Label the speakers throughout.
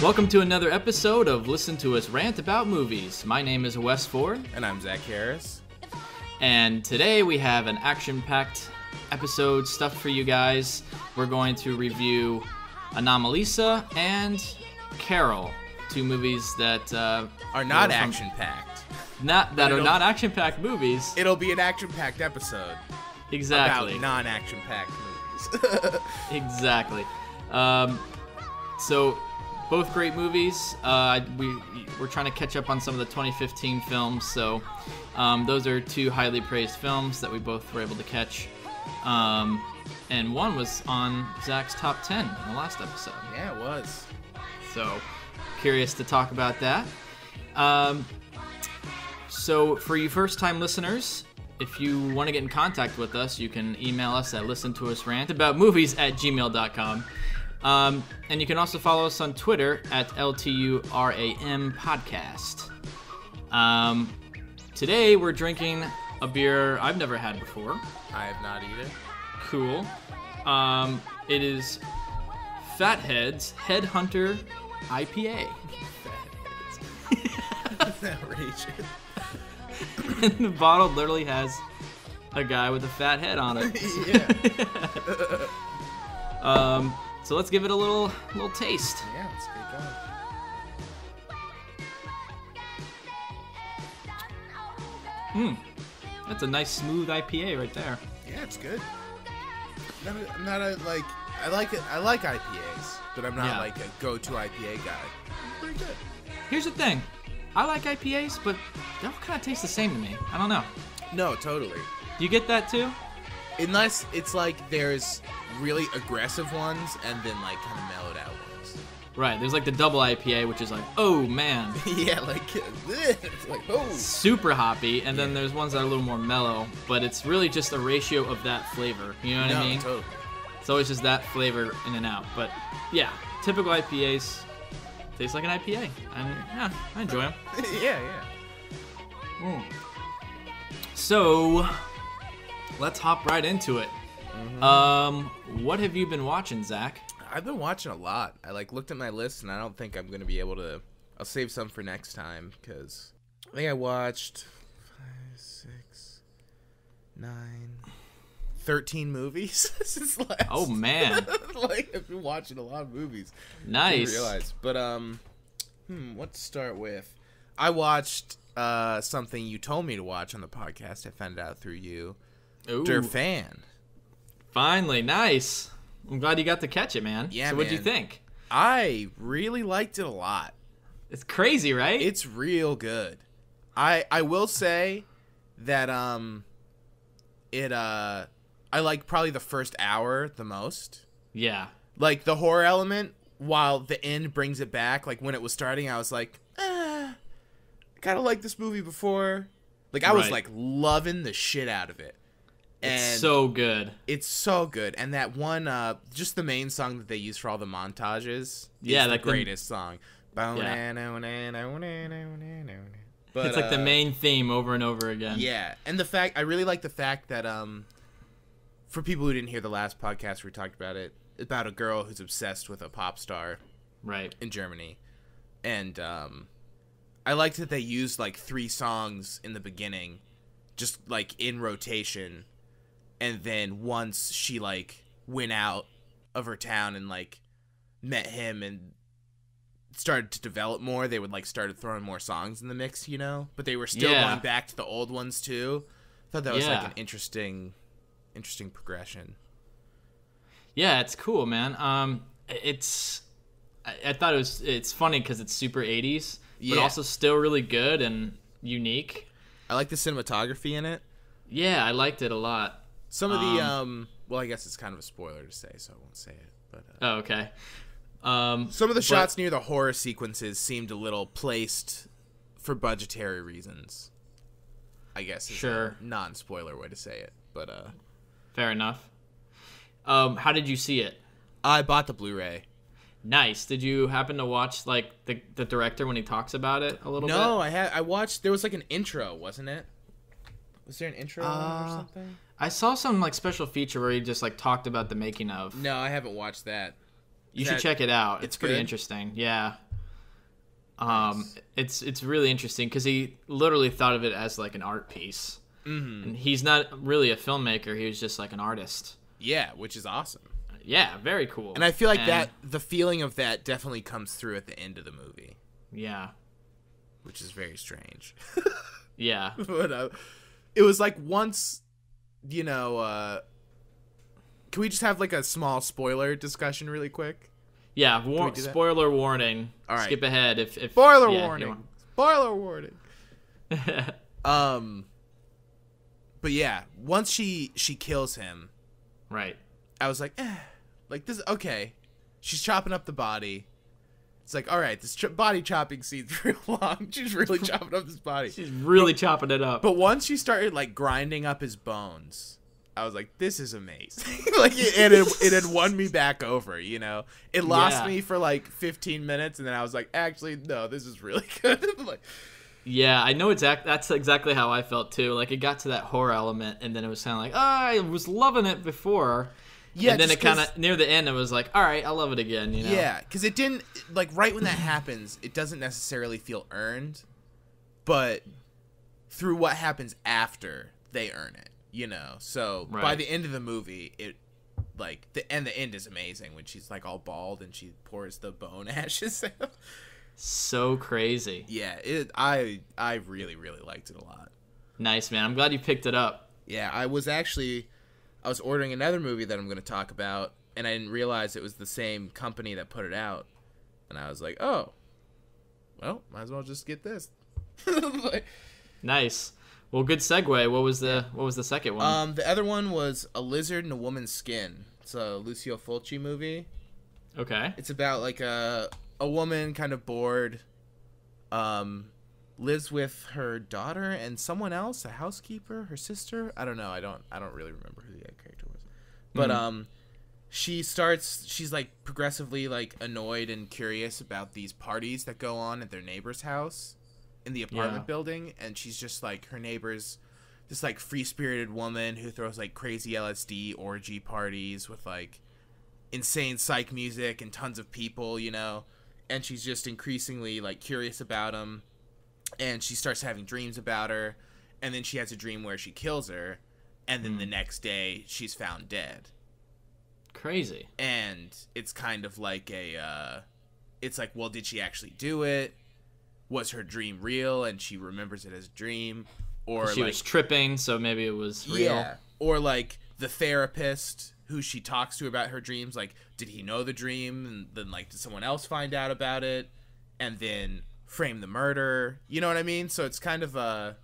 Speaker 1: Welcome to another episode of Listen to Us Rant About Movies. My name is Wes Ford.
Speaker 2: And I'm Zach Harris.
Speaker 1: And today we have an action-packed episode stuffed for you guys. We're going to review Anomalisa and Carol, two movies that
Speaker 2: are not action-packed.
Speaker 1: Not action-packed movies.
Speaker 2: It'll be an action-packed episode.
Speaker 1: Exactly.
Speaker 2: About non-action-packed movies.
Speaker 1: Exactly. So, both great movies. We're trying to catch up on some of the 2015 films, so those are two highly praised films that we both were able to catch. And one was on Zach's top 10 in the last episode.
Speaker 2: Yeah, it was.
Speaker 1: So, curious to talk about that. So, for you first-time listeners, if you want to get in contact with us, you can email us at listentousrant@gmail.com. And you can also follow us on Twitter at LTURAM podcast. Today we're drinking a beer I've never had before.
Speaker 2: I have not either.
Speaker 1: Cool. It is Fathead's Headhunter IPA.
Speaker 2: That's outrageous.
Speaker 1: And the bottle literally has a guy with a fat head on it.
Speaker 2: Yeah.
Speaker 1: So let's give it a little taste.
Speaker 2: Yeah, let's get going.
Speaker 1: That's a nice smooth IPA right there.
Speaker 2: Yeah, it's good. I'm not a I like IPAs, but I'm not like a go-to IPA guy. Pretty good.
Speaker 1: Here's the thing. I like IPAs, but they all kind of taste the same to me. I don't know.
Speaker 2: No, totally.
Speaker 1: Do you get that too?
Speaker 2: Unless it's like there's really aggressive ones and then like kind of mellowed out ones.
Speaker 1: Right. There's like the double IPA, which is like, oh man.
Speaker 2: Yeah, it's like, oh.
Speaker 1: Super hoppy, and then there's ones that are a little more mellow, but it's really just a ratio of that flavor. You know what I mean?
Speaker 2: Totally.
Speaker 1: It's always just that flavor in and out. But yeah, typical IPAs taste like an IPA, and yeah, I enjoy them.
Speaker 2: Yeah.
Speaker 1: So, let's hop right into it. What have you been watching, Zach?
Speaker 2: I've been watching a lot. I looked at my list, and I don't think I'm going to be able to. I'll save some for next time, because I think I watched 5, 6, 9, 13 movies since last.
Speaker 1: Oh man!
Speaker 2: I've been watching a lot of movies.
Speaker 1: Nice.
Speaker 2: I didn't realize, but what to start with? I watched something you told me to watch on the podcast. I found it out through you.
Speaker 1: Ooh.
Speaker 2: Der Fan.
Speaker 1: Finally, nice. I'm glad you got to catch it, man.
Speaker 2: Yeah,
Speaker 1: so what'd you think?
Speaker 2: I really liked it a lot.
Speaker 1: It's crazy, right?
Speaker 2: It's real good. I will say that I like probably the first hour the most.
Speaker 1: Yeah.
Speaker 2: Like the horror element, while the end brings it back. Like when it was starting, I was like, I kind of liked this movie before. Like I was like loving the shit out of it. And
Speaker 1: it's so good.
Speaker 2: It's so good. And that one, just the main song that they use for all the montages is the greatest song. But
Speaker 1: it's like the main theme over and over again.
Speaker 2: Yeah. And I really like the fact that, for people who didn't hear the last podcast where we talked about it, about a girl who's obsessed with a pop star in Germany. And I liked that they used like 3 songs in the beginning, just like in rotation. And then once she, like, went out of her town and, like, met him and started to develop more, they would, like, started throwing more songs in the mix, you know? But they were still going back to the old ones, too. I thought that was, like, an interesting progression.
Speaker 1: Yeah, it's cool, man. I thought it's funny because it's super 80s, but also still really good and unique. I
Speaker 2: like the cinematography in it.
Speaker 1: Yeah, I liked it a lot.
Speaker 2: Some of the, well, I guess it's kind of a spoiler to say, so I won't say it. But
Speaker 1: oh, okay.
Speaker 2: Some of the shots near the horror sequences seemed a little placed for budgetary reasons. I guess is a non-spoiler way to say it. But
Speaker 1: fair enough. How did you see it?
Speaker 2: I bought the Blu-ray.
Speaker 1: Nice. Did you happen to watch like the director when he talks about it a little bit?
Speaker 2: No, I watched. There was like an intro, wasn't it? Was there an intro or something?
Speaker 1: I saw some like special feature where he just like talked about the making of.
Speaker 2: No, I haven't watched that.
Speaker 1: You should check it out. It's pretty
Speaker 2: good?
Speaker 1: interesting. Yeah.
Speaker 2: Nice.
Speaker 1: It's really interesting because he literally thought of it as like an art piece.
Speaker 2: Mm-hmm.
Speaker 1: And he's not really a filmmaker. He was just like an artist.
Speaker 2: Yeah, which is awesome.
Speaker 1: Yeah, very cool.
Speaker 2: And I feel like that the feeling of that definitely comes through at the end of the movie.
Speaker 1: Yeah.
Speaker 2: Which is very strange.
Speaker 1: Yeah.
Speaker 2: But it was like once, you know, can we just have like a small spoiler discussion really quick?
Speaker 1: Yeah, spoiler warning.
Speaker 2: All right.
Speaker 1: Skip ahead if
Speaker 2: spoiler warning. Spoiler warning. But yeah, once she kills him,
Speaker 1: right.
Speaker 2: I was like, like this okay. She's chopping up the body. It's like, all right, this body chopping scene's real long. She's really chopping up his body.
Speaker 1: She's really chopping it up.
Speaker 2: But once she started like grinding up his bones, I was like, this is amazing. Like it had won me back over, you know. It lost me for like 15 minutes, and then I was like, actually, no, this is really good. Like,
Speaker 1: yeah, I know that's exactly how I felt too. Like it got to that horror element, and then it was kind of like, I was loving it before. Yeah, and then it kind of near the end, it was like, all right, I love it again. You know?
Speaker 2: Yeah, because it didn't like right when that happens, it doesn't necessarily feel earned, but through what happens after, they earn it. You know, so by the end of the movie, it like the end is amazing when she's like all bald and she pours the bone ashes out.
Speaker 1: So crazy.
Speaker 2: Yeah, I really liked it a lot.
Speaker 1: Nice, man. I'm glad you picked it up.
Speaker 2: Yeah, I was ordering another movie that I'm going to talk about, and I didn't realize it was the same company that put it out. And I was like, oh, well, might as well just get this. Like,
Speaker 1: nice. Well, good segue. What was the second one?
Speaker 2: The other one was A Lizard in a Woman's Skin. It's a Lucio Fulci movie.
Speaker 1: Okay.
Speaker 2: It's about like a woman kind of bored, lives with her daughter and someone else, a housekeeper, her sister. I don't know. I don't really remember who the character was. But she's like progressively like annoyed and curious about these parties that go on at their neighbor's house in the apartment building, and she's just like, her neighbor's this like free-spirited woman who throws like crazy LSD orgy parties with like insane psych music and tons of people, you know, and she's just increasingly like curious about him, and she starts having dreams about her, and then she has a dream where she kills her, and then the next day she's found dead.
Speaker 1: Crazy.
Speaker 2: And it's kind of like it's like, well, did she actually do it? Was her dream real and she remembers it as a dream? Or
Speaker 1: she was tripping, so maybe it was real.
Speaker 2: Yeah. Or like the therapist who she talks to about her dreams, like, did he know the dream? And then like, did someone else find out about it and then frame the murder? You know what I mean? So it's kind of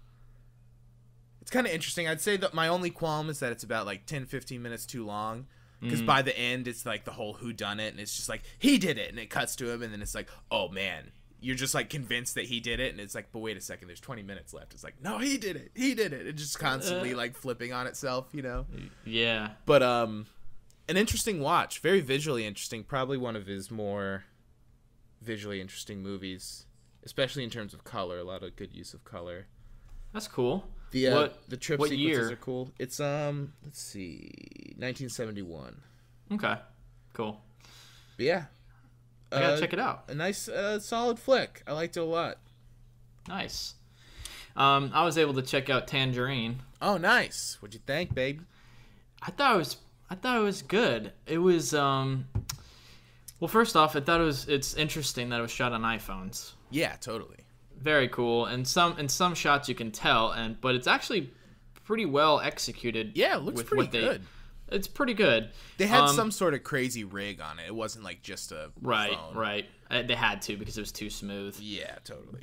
Speaker 2: interesting. I'd say that my only qualm is that it's about like 10-15 minutes too long. Because by the end, it's like the whole whodunit, and it's just like, he did it, and it cuts to him, and then it's like, oh man, you're just like convinced that he did it, and it's like, but wait a second, there's 20 minutes left. It's like, no, he did it. It's just constantly like flipping on itself, you know?
Speaker 1: Yeah.
Speaker 2: But an interesting watch, very visually interesting, probably one of his more visually interesting movies, especially in terms of color. A lot of good use of color.
Speaker 1: That's cool.
Speaker 2: The trip
Speaker 1: what
Speaker 2: sequences
Speaker 1: year?
Speaker 2: are cool. It's let's see, 1971.
Speaker 1: Okay, cool.
Speaker 2: But yeah,
Speaker 1: I gotta check it out.
Speaker 2: A nice, solid flick. I liked it a lot.
Speaker 1: Nice. I was able to check out Tangerine.
Speaker 2: Oh, nice. What'd you think, babe?
Speaker 1: I thought it was good. It was well, first off, it's interesting that it was shot on iPhones.
Speaker 2: Yeah, totally.
Speaker 1: Very cool. And some shots you can tell, but it's actually pretty well executed.
Speaker 2: Yeah, it looks pretty good.
Speaker 1: It's pretty good.
Speaker 2: They had some sort of crazy rig on it. It wasn't like just a
Speaker 1: right,
Speaker 2: phone.
Speaker 1: Right. They had to because it was too smooth.
Speaker 2: Yeah, totally.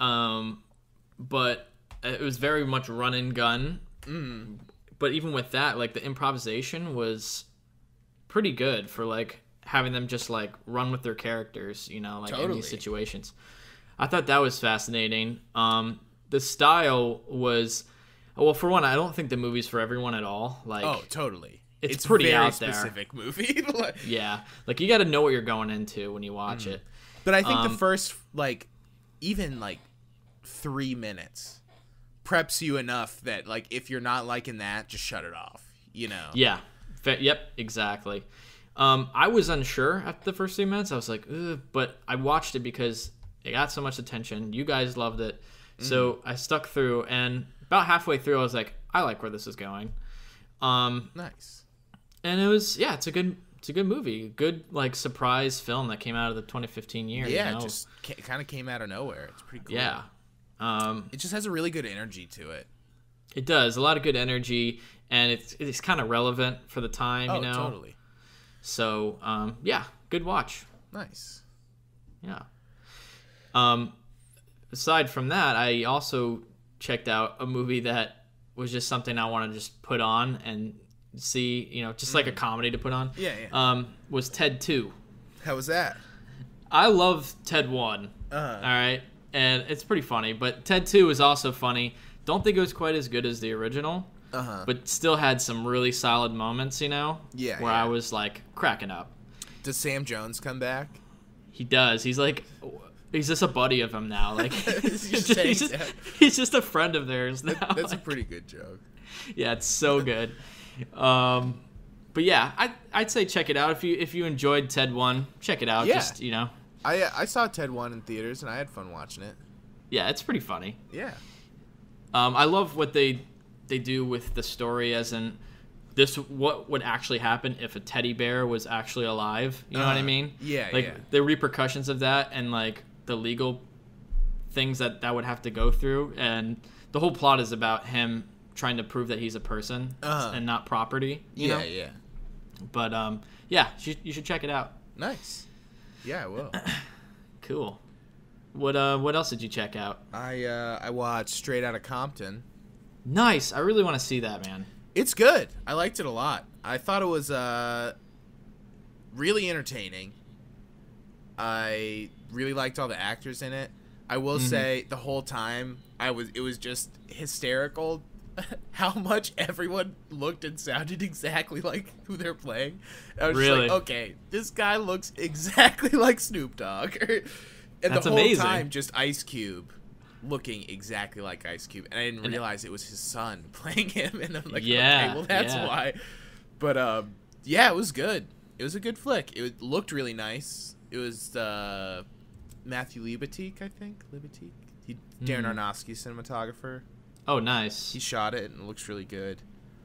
Speaker 1: But it was very much run and gun. But even with that, like the improvisation was pretty good for like having them just like run with their characters, you know, like in these situations. I thought that was fascinating. The style was, well, for one, I don't think the movie's for everyone at all. Like,
Speaker 2: oh, totally.
Speaker 1: It's pretty
Speaker 2: very
Speaker 1: out there.
Speaker 2: Specific movie.
Speaker 1: Yeah, like you got to know what you're going into when you watch it.
Speaker 2: But I think the first like even like 3 minutes preps you enough that like if you're not liking that, just shut it off. You know?
Speaker 1: Yeah. Yep. Exactly. I was unsure after the first 3 minutes. I was like, ugh, but I watched it because It got so much attention. You guys loved it. So I stuck through, and about halfway through, I was like, I like where this is going.
Speaker 2: Nice.
Speaker 1: And it was, it's a good movie. Good, like, surprise film that came out of the 2015 year.
Speaker 2: Yeah, it just kind of came out of nowhere. It's pretty cool.
Speaker 1: Yeah.
Speaker 2: It just has a really good energy to it.
Speaker 1: It does. A lot of good energy, and it's kind of relevant for the time, you know?
Speaker 2: Totally.
Speaker 1: So, good watch.
Speaker 2: Nice.
Speaker 1: Yeah. Aside from that, I also checked out a movie that was just something I want to just put on and see, you know, just like a comedy to put on.
Speaker 2: Yeah.
Speaker 1: Was Ted 2.
Speaker 2: How was that?
Speaker 1: I love Ted 1. All right. And it's pretty funny, but Ted 2 is also funny. Don't think it was quite as good as the original, but still had some really solid moments, you know?
Speaker 2: Yeah.
Speaker 1: Where I was like cracking up.
Speaker 2: Does Sam Jones come back?
Speaker 1: He does. He's like, he's just a buddy of him now. Like, he's just a friend of theirs now.
Speaker 2: That's a pretty good joke.
Speaker 1: Yeah, it's so good. But yeah, I'd say check it out if you enjoyed Ted 1. Check it out.
Speaker 2: Yeah.
Speaker 1: Just, you know.
Speaker 2: I saw Ted 1 in theaters and I had fun watching it.
Speaker 1: Yeah, it's pretty funny.
Speaker 2: Yeah.
Speaker 1: I love what they do with the story, as in what would actually happen if a teddy bear was actually alive. You know what I mean?
Speaker 2: Yeah.
Speaker 1: Like the repercussions of that, and like the legal things that would have to go through, and the whole plot is about him trying to prove that he's a person and not property. You know?
Speaker 2: Yeah.
Speaker 1: But you should check it out.
Speaker 2: Nice. Yeah, I will.
Speaker 1: Cool. What else did you check out?
Speaker 2: I watched Straight Outta Compton.
Speaker 1: Nice. I really want to see that, man.
Speaker 2: It's good. I liked it a lot. I thought it was really entertaining. I really liked all the actors in it. I will say the whole time it was just hysterical how much everyone looked and sounded exactly like who they're playing. I was just like, okay, this guy looks exactly like Snoop Dogg. And
Speaker 1: That's
Speaker 2: the whole
Speaker 1: amazing.
Speaker 2: time, just Ice Cube looking exactly like Ice Cube. And I didn't realize it was his son playing him. And I'm like, okay, well, that's why. But, it was good. It was a good flick. It looked really nice. It was Matthew Libatique, I think. Darren Aronofsky's cinematographer.
Speaker 1: Oh, nice.
Speaker 2: He shot it, and it looks really good.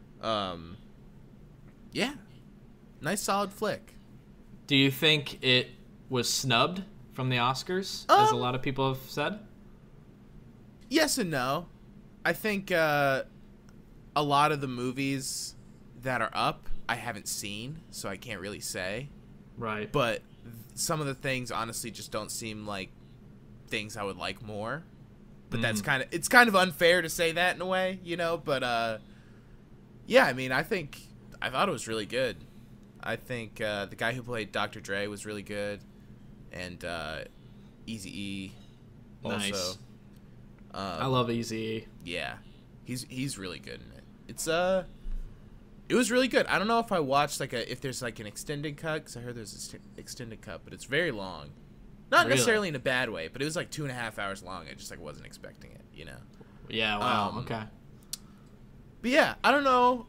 Speaker 2: Yeah. Nice, solid flick.
Speaker 1: Do you think it was snubbed from the Oscars, as a lot of people have said?
Speaker 2: Yes and no. I think a lot of the movies that are up, I haven't seen, so I can't really say.
Speaker 1: Right.
Speaker 2: But some of the things, honestly, just don't seem like things I would like more. But it's kind of unfair to say that in a way, you know. But yeah, I mean, I thought it was really good. I think the guy who played Dr. Dre was really good, and Eazy-E also.
Speaker 1: Nice. I love Eazy-E.
Speaker 2: Yeah, he's really good in it. It was really good. I don't know if I watched if there's like an extended cut, because I heard there's an extended cut, but it's very long. Not necessarily in a bad way, but it was like 2.5 hours long. I just wasn't expecting it, you know.
Speaker 1: Yeah. Wow. Okay.
Speaker 2: But yeah, I don't know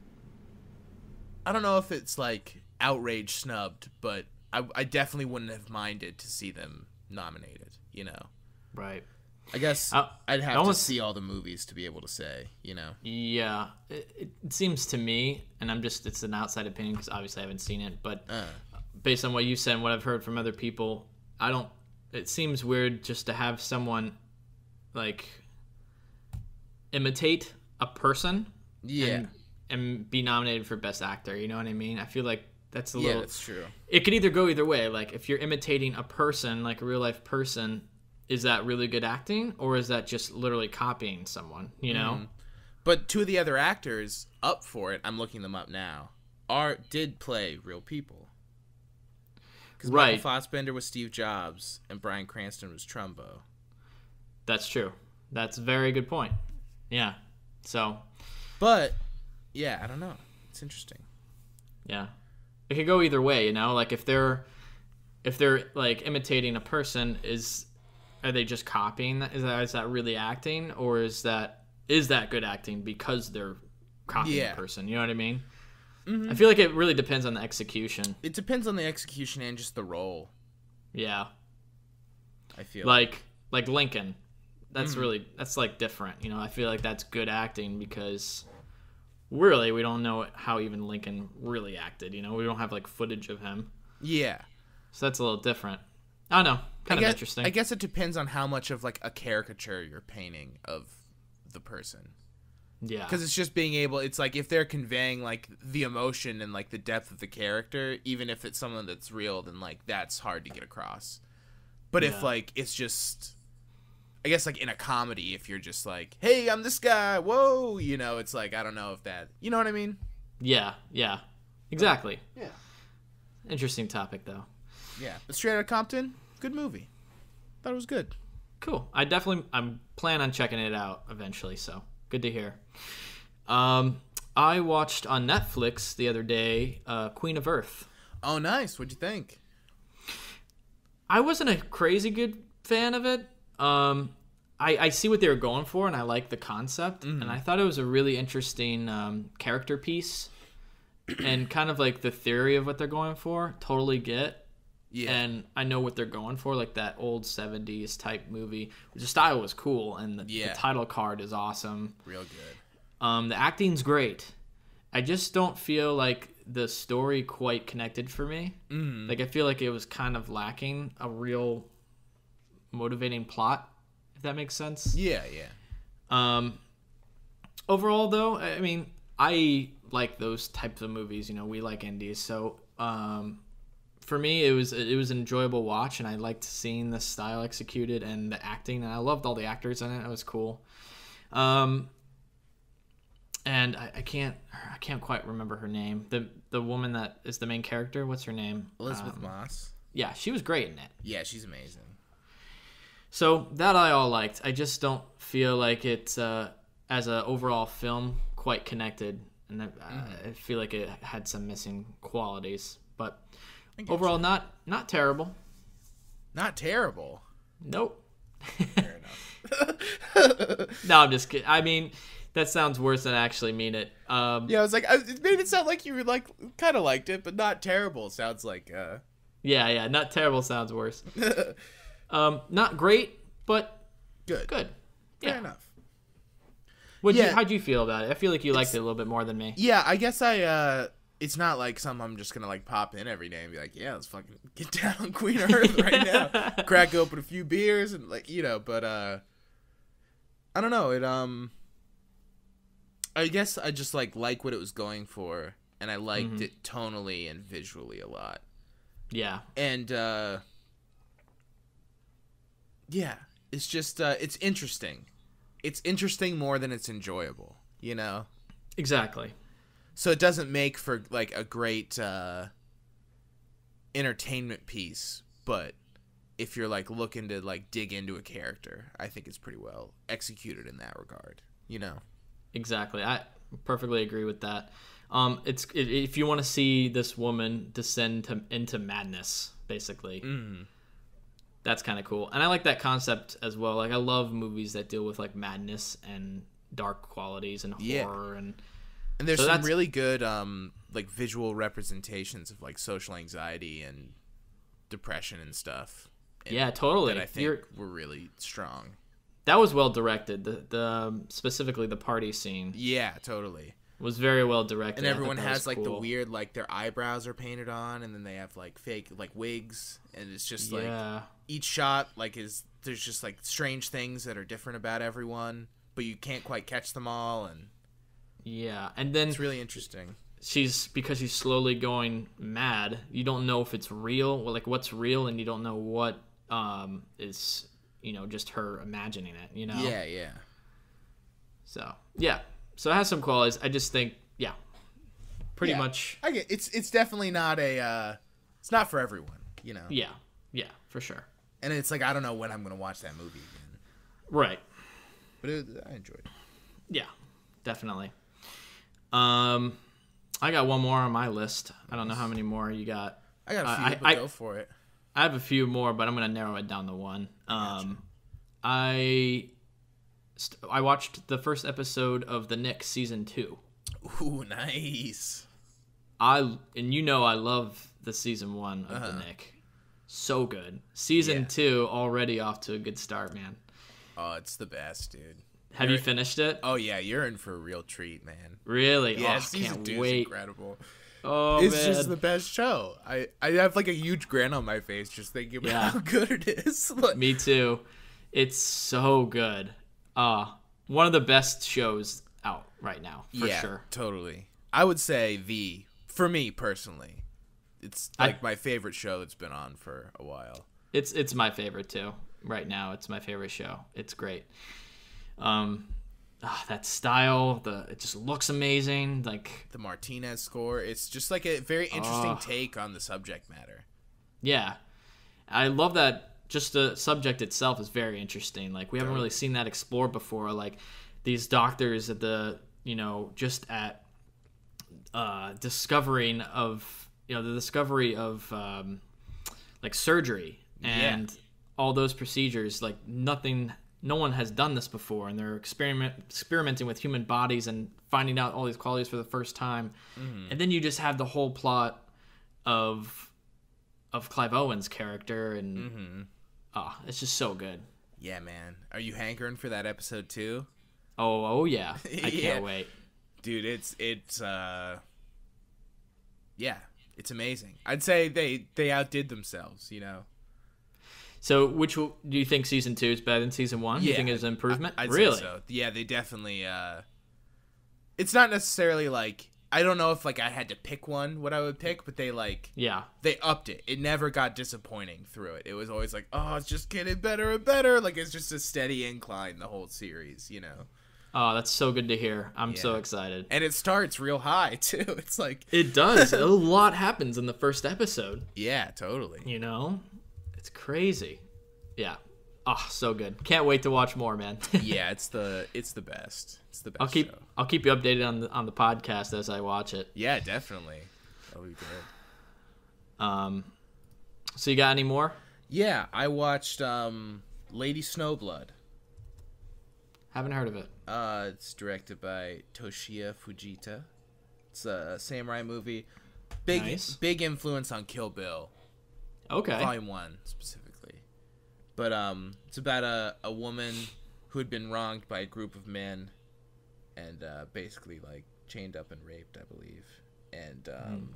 Speaker 2: if it's like outrage snubbed, but I definitely wouldn't have minded to see them nominated, you know.
Speaker 1: Right.
Speaker 2: I guess I'd have to see all the movies to be able to say, you know.
Speaker 1: Yeah. It seems to me, and it's an outside opinion because obviously I haven't seen it, but based on what you said and what I've heard from other people, it seems weird just to have someone like imitate a person and be nominated for Best Actor. You know what I mean? I feel like that's little.
Speaker 2: Yeah, that's true.
Speaker 1: It could either go either way. Like if you're imitating a person, like a real life person, is that really good acting, or is that just literally copying someone? You know.
Speaker 2: Mm-hmm. But two of the other actors up for it, I'm looking them up now, did play real people. Because Michael Fassbender was Steve Jobs and Bryan Cranston was Trumbo.
Speaker 1: That's true. That's a very good point. Yeah. So.
Speaker 2: But yeah, I don't know. It's interesting.
Speaker 1: Yeah. It could go either way, you know? Like if they're like imitating a person, are they just copying that? Is that really acting, or is that good acting because they're copying a person? You know what I mean? Mm-hmm. I feel like it really depends on the execution.
Speaker 2: It depends on the execution and just the role.
Speaker 1: Yeah.
Speaker 2: I feel
Speaker 1: like Lincoln. That's that's like different. You know, I feel like that's good acting because really we don't know how even Lincoln really acted. You know, we don't have like footage of him.
Speaker 2: Yeah.
Speaker 1: So that's a little different. I don't know. Kind of interesting.
Speaker 2: I guess it depends on how much of like a caricature you're painting of the person.
Speaker 1: Yeah.
Speaker 2: Because it's just being able, it's like if they're conveying like the emotion and like the depth of the character, even if it's someone that's real, then like that's hard to get across. But if like it's just, I guess like in a comedy, if you're just like, hey, I'm this guy, whoa, you know, it's like, I don't know if that, you know what I mean?
Speaker 1: Yeah, exactly.
Speaker 2: Yeah.
Speaker 1: Interesting topic though.
Speaker 2: Yeah, but Straight Outta Compton, good movie. Thought it was good.
Speaker 1: Cool. I'm planning on checking it out eventually, so good to hear. I watched on Netflix the other day, Queen of Earth.
Speaker 2: Oh, nice. What'd you think?
Speaker 1: I wasn't a crazy good fan of it. I see what they were going for, and I like the concept, and I thought it was a really interesting character piece, and kind of like the theory of what they're going for. Totally get. Yeah. And I know what they're going for, like that old 70s type movie. The style was cool, and the title card is awesome.
Speaker 2: Real good.
Speaker 1: The acting's great. I just don't feel like the story quite connected for me. Like I feel like it was kind of lacking a real motivating plot, if that makes sense.
Speaker 2: Yeah.
Speaker 1: Overall, though, I mean, I like those types of movies. You know, we like indies, so for me, it was an enjoyable watch, and I liked seeing the style executed and the acting, and I loved all the actors in it. It was cool. And I can't quite remember her name. The woman that is the main character, what's her name?
Speaker 2: Elizabeth Moss.
Speaker 1: Yeah, she was great in it.
Speaker 2: Yeah, she's amazing.
Speaker 1: So that I all liked. I just don't feel like it's as an overall film quite connected, and I feel like it had some missing qualities. But overall, not terrible.
Speaker 2: Not terrible.
Speaker 1: Nope.
Speaker 2: Fair enough.
Speaker 1: No, I'm just kidding. I mean, that sounds worse than I actually mean it.
Speaker 2: Yeah, I was like, it made it sound like you were like kind of liked it, but not terrible. Sounds like.
Speaker 1: Yeah, not terrible sounds worse. Not great, but
Speaker 2: good.
Speaker 1: Yeah.
Speaker 2: Fair enough.
Speaker 1: How'd you feel about it? I feel like you liked it a little bit more than me.
Speaker 2: Yeah, I guess it's not like something I'm just gonna like pop in every day and be like, yeah, let's fucking get down on Queen of Earth right now. Crack open a few beers and like, you know, but I don't know, it I guess I just like what it was going for, and I liked it tonally and visually a lot.
Speaker 1: Yeah.
Speaker 2: And yeah, it's just it's interesting. It's interesting more than it's enjoyable, you know?
Speaker 1: Exactly.
Speaker 2: So it doesn't make for like a great entertainment piece, but if you're like looking to like dig into a character, I think it's pretty well executed in that regard, you know?
Speaker 1: Exactly. I perfectly agree with that. If you want to see this woman descend into madness, basically, that's kind of cool. And I like that concept as well. Like, I love movies that deal with like madness and dark qualities and horror and
Speaker 2: there's some really good like visual representations of like social anxiety and depression and stuff.
Speaker 1: Yeah, totally.
Speaker 2: That I think were really strong.
Speaker 1: That was well directed. The specifically the party scene.
Speaker 2: Yeah, totally.
Speaker 1: Was very well directed.
Speaker 2: And everyone has like the weird, like their eyebrows are painted on, and then they have like fake like wigs, and it's just like each shot like there's just like strange things that are different about everyone, but you can't quite catch them all, and
Speaker 1: and then
Speaker 2: it's really interesting.
Speaker 1: Because she's slowly going mad. You don't know if it's real, like what's real, and you don't know what is, you know, just her imagining it, you know?
Speaker 2: Yeah.
Speaker 1: So it has some qualities. I just think, pretty much.
Speaker 2: I get it's definitely not it's not for everyone, you know?
Speaker 1: Yeah, for sure.
Speaker 2: And it's like, I don't know when I'm going to watch that movie again.
Speaker 1: Right.
Speaker 2: But I enjoyed it.
Speaker 1: Yeah, definitely. I got one more on my list. I don't know how many more you got.
Speaker 2: I got a few, but go for it.
Speaker 1: I have a few more, but I'm going to narrow it down to one.
Speaker 2: Gotcha.
Speaker 1: I watched the first episode of The Knick season 2.
Speaker 2: Ooh, nice.
Speaker 1: I love the season 1 of The Knick. So good. Season 2 already off to a good start, man.
Speaker 2: Oh, it's the best, dude.
Speaker 1: Have you finished it?
Speaker 2: Oh yeah, you're in for a real treat, man.
Speaker 1: Really?
Speaker 2: Yeah,
Speaker 1: season 2
Speaker 2: is incredible.
Speaker 1: Oh,
Speaker 2: it's
Speaker 1: man.
Speaker 2: just the best show. I have like a huge grin on my face just thinking about how good it is.
Speaker 1: Me too. It's so good. One of the best shows out right now, for sure.
Speaker 2: Totally. I would say for me personally, it's like my favorite show that's been on for a while.
Speaker 1: It's my favorite too. Right now, it's my favorite show. It's great. That style, it just looks amazing. Like
Speaker 2: the Martinez score, it's just like a very interesting take on the subject matter.
Speaker 1: Yeah, I love that. Just the subject itself is very interesting. Like we haven't really seen that explored before. Like these doctors at the discovery of like surgery and all those procedures. Like no one has done this before, and they're experimenting with human bodies and finding out all these qualities for the first time. Mm-hmm. And then you just have the whole plot of Clive Owen's character, and it's just so good.
Speaker 2: Yeah, man. Are you hankering for that episode too?
Speaker 1: Oh yeah. I can't wait.
Speaker 2: Dude, it's amazing. I'd say they outdid themselves, you know.
Speaker 1: So, do you think season 2 is better than season 1? Do you think it's an improvement?
Speaker 2: I'd
Speaker 1: really?
Speaker 2: say so. Yeah, they definitely. It's not necessarily like I don't know if like I had to pick what I would pick, but they upped it. It never got disappointing through it. It was always like, oh, it's just getting better and better. Like it's just a steady incline the whole series, you know.
Speaker 1: Oh, that's so good to hear. I'm so excited.
Speaker 2: And it starts real high too. It's like
Speaker 1: it does. A lot happens in the first episode.
Speaker 2: Yeah, totally.
Speaker 1: You know. It's crazy. Yeah. Oh, so good. Can't wait to watch more, man.
Speaker 2: Yeah, it's the best. It's the best show.
Speaker 1: I'll keep you updated on the podcast as I watch it.
Speaker 2: Yeah, definitely. That'll be good.
Speaker 1: So you got any more?
Speaker 2: Yeah, I watched Lady Snowblood.
Speaker 1: Haven't heard of it.
Speaker 2: It's directed by Toshiya Fujita. It's a samurai movie. Big influence on Kill Bill.
Speaker 1: Okay.
Speaker 2: Volume 1 specifically. But it's about a woman who had been wronged by a group of men and basically like chained up and raped, I believe. And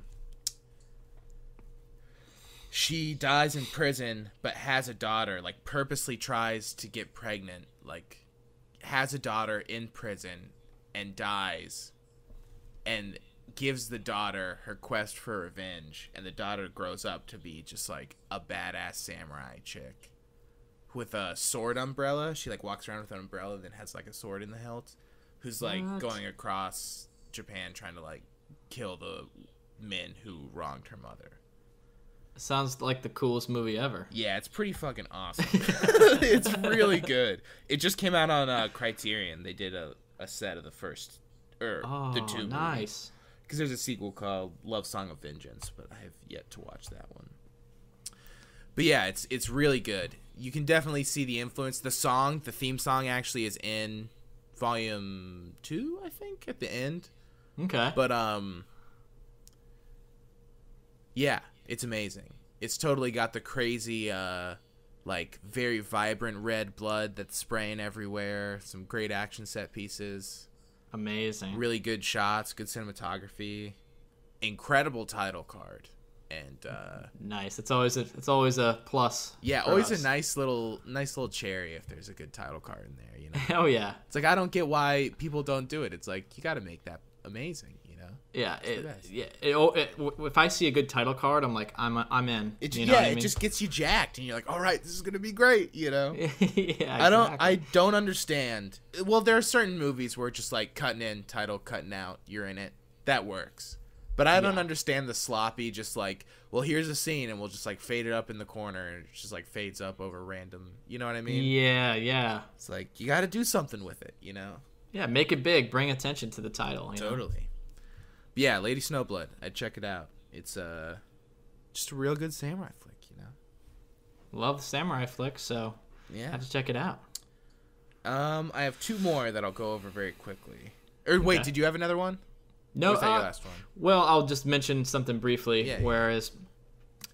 Speaker 2: she dies in prison but has a daughter, like purposely tries to get pregnant, like has a daughter in prison and dies and gives the daughter her quest for revenge, and the daughter grows up to be just like a badass samurai chick with a sword umbrella. She like walks around with an umbrella, then has like a sword in the hilt, who's like going across Japan trying to like kill the men who wronged her mother.
Speaker 1: Sounds like the coolest movie ever.
Speaker 2: Yeah, it's pretty fucking awesome. It's really good. It just came out on Criterion. They did a set of the first the two movies.
Speaker 1: Nice.
Speaker 2: Because there's a sequel called Love Song of Vengeance, but I have yet to watch that one. But yeah, it's really good. You can definitely see the influence. The theme song actually is in volume 2, I think, at the end.
Speaker 1: Okay.
Speaker 2: But yeah, it's amazing. It's totally got the crazy like very vibrant red blood that's spraying everywhere. Some great action set pieces.
Speaker 1: Amazing.
Speaker 2: Really good shots, good cinematography, incredible title card, and
Speaker 1: nice. It's always a plus.
Speaker 2: Yeah, always a nice little cherry if there's a good title card in there. You know.
Speaker 1: Oh yeah.
Speaker 2: It's like I don't get why people don't do it. It's like you got to make that amazing. You know.
Speaker 1: Yeah. If I see a good title card, I'm like I'm in.
Speaker 2: It just gets you jacked, and you're like, all right, this is gonna be great. You know.
Speaker 1: Yeah. Exactly.
Speaker 2: I don't understand. Well, there are certain movies where it's just like cutting in title, cutting out, you're in it. That works. But I don't understand the sloppy, just like, well, here's a scene, and we'll just like fade it up in the corner, and it just like fades up over random. You know what I mean?
Speaker 1: Yeah.
Speaker 2: It's like you got to do something with it. You know.
Speaker 1: Yeah, make it big. Bring attention to the title.
Speaker 2: Totally. But yeah, Lady Snowblood. I'd check it out. It's just a real good samurai flick, you know.
Speaker 1: Love the samurai flick, so
Speaker 2: yeah,
Speaker 1: I have to check it out.
Speaker 2: I have 2 more that I'll go over very quickly. Or wait, did you have another one?
Speaker 1: No,
Speaker 2: or was that your last one?
Speaker 1: Well, I'll just mention something briefly.
Speaker 2: Yeah,
Speaker 1: whereas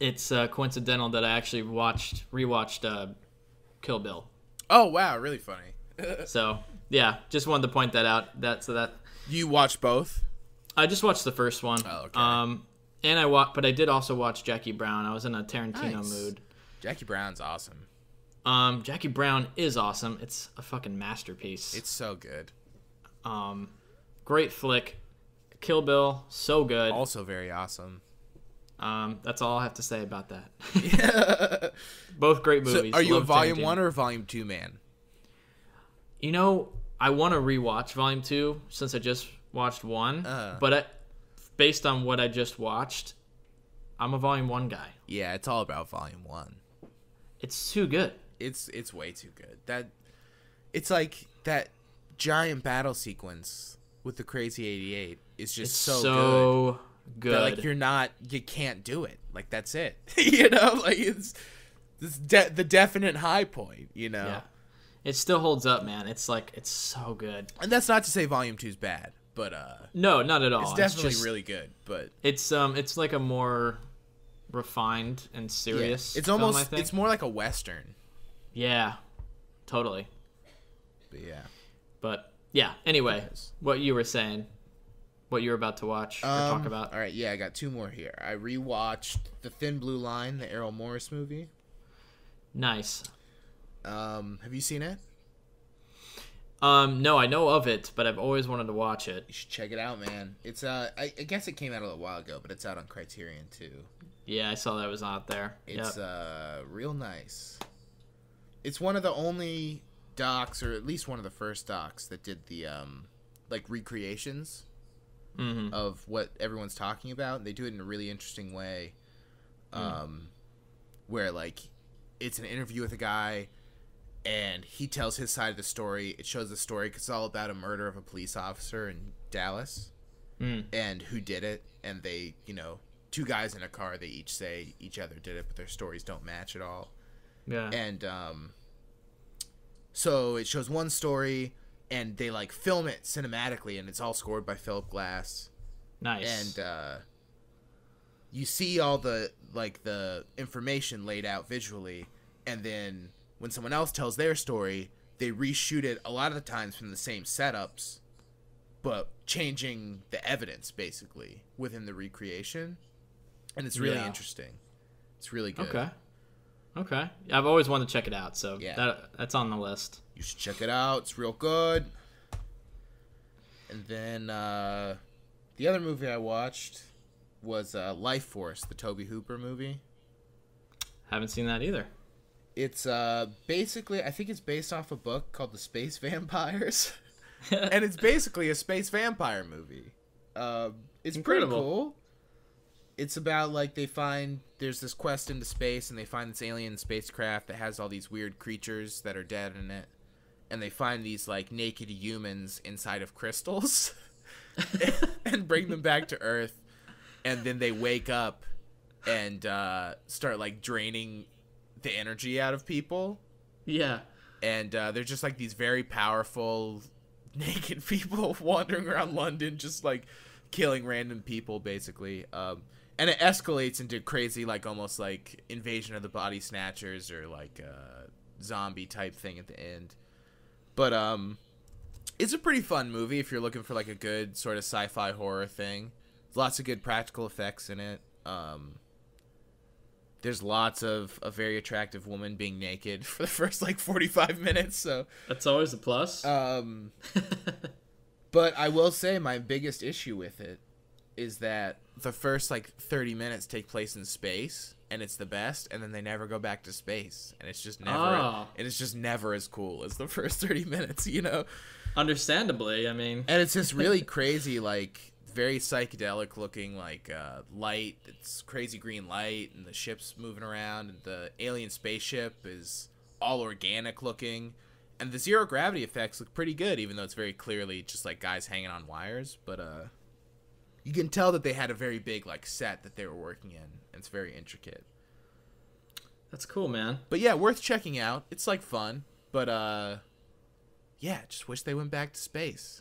Speaker 1: it's coincidental that I actually rewatched Kill Bill.
Speaker 2: Oh wow, really funny.
Speaker 1: So yeah, just wanted to point that out.
Speaker 2: You watched both?
Speaker 1: I just watched the first one.
Speaker 2: Oh, okay.
Speaker 1: And but I did also watch Jackie Brown. I was in a Tarantino mood.
Speaker 2: Jackie Brown's awesome.
Speaker 1: Jackie Brown is awesome. It's a fucking masterpiece.
Speaker 2: It's so good.
Speaker 1: Great flick. Kill Bill, so good.
Speaker 2: Also very awesome.
Speaker 1: That's all I have to say about that. Yeah. Both great movies.
Speaker 2: So are you a Volume 1 or a Volume 2 man?
Speaker 1: You know, I want to rewatch Volume 2 since I just watched 1. But based on what I just watched, I'm a Volume 1 guy.
Speaker 2: Yeah, it's all about Volume 1.
Speaker 1: It's too good.
Speaker 2: It's way too good. It's like that giant battle sequence with the Crazy 88 is just so good. That, you can't do it. Like, that's it. You know, like it's the definite high point, you know.
Speaker 1: Yeah. It still holds up, man. It's so good.
Speaker 2: And that's not to say Volume 2's bad, but
Speaker 1: no, not at all.
Speaker 2: It's definitely really good, but
Speaker 1: it's like a more refined and serious
Speaker 2: it's
Speaker 1: film,
Speaker 2: almost
Speaker 1: I think.
Speaker 2: It's more like a Western.
Speaker 1: Yeah. Totally.
Speaker 2: But
Speaker 1: yeah, anyway, what you were saying, what you were about to watch or talk about.
Speaker 2: All right, yeah, I got 2 more here. I rewatched The Thin Blue Line, the Errol Morris movie.
Speaker 1: Nice.
Speaker 2: Have you seen it?
Speaker 1: No, I know of it, but I've always wanted to watch it.
Speaker 2: You should check it out, man. It's I guess it came out a little while ago, but it's out on Criterion too.
Speaker 1: Yeah, I saw that was out there.
Speaker 2: It's real nice. It's one of the only docs, or at least one of the first docs, that did the like recreations of what everyone's talking about. And they do it in a really interesting way, where like it's an interview with a guy, and he tells his side of the story. It shows the story because it's all about a murder of a police officer in Dallas, and who did it. And they, 2 guys in a car, they each say each other did it, but their stories don't match at all.
Speaker 1: Yeah.
Speaker 2: And so it shows one story, and they like film it cinematically, and it's all scored by Philip Glass.
Speaker 1: Nice.
Speaker 2: And you see all the information laid out visually, and then when someone else tells their story, they reshoot it a lot of the times from the same setups, but changing the evidence basically within the recreation. And it's really interesting. It's really good.
Speaker 1: Okay. I've always wanted to check it out, so
Speaker 2: yeah.
Speaker 1: That's on the list.
Speaker 2: You should check it out. It's real good. And then the other movie I watched was Life Force, the Tobe Hooper movie.
Speaker 1: Haven't seen that either.
Speaker 2: It's basically, I think it's based off a book called The Space Vampires. And it's basically a space vampire movie. It's pretty cool. It's about, like, there's this quest into space, and they find this alien spacecraft that has all these weird creatures that are dead in it. And they find these, like, naked humans inside of crystals and bring them back to Earth. And then they wake up and start, like, draining the energy out of people.
Speaker 1: Yeah.
Speaker 2: And they're just, like, these very powerful naked people wandering around London, just, like, killing random people, basically. And it escalates into crazy, like, almost like Invasion of the Body Snatchers, or like a zombie type thing at the end. But it's a pretty fun movie if you're looking for like a good sort of sci-fi horror thing. Lots of good practical effects in it. There's lots of a very attractive woman being naked for the first like 45 minutes, so
Speaker 1: that's always a plus.
Speaker 2: But I will say my biggest issue with it is that the first like 30 minutes take place in space, and it's the best, and then they never go back to space, and it's just never as cool as the first 30 minutes,
Speaker 1: Understandably, I mean.
Speaker 2: And it's this really crazy, like, very psychedelic looking, like, light. It's crazy green light, and the ship's moving around, and the alien spaceship is all organic looking, and the zero gravity effects look pretty good, even though it's very clearly just like guys hanging on wires. But you can tell that they had a very big like set that they were working in, and it's very intricate.
Speaker 1: That's cool, man.
Speaker 2: But yeah, worth checking out. It's like fun, but yeah, just wish they went back to space,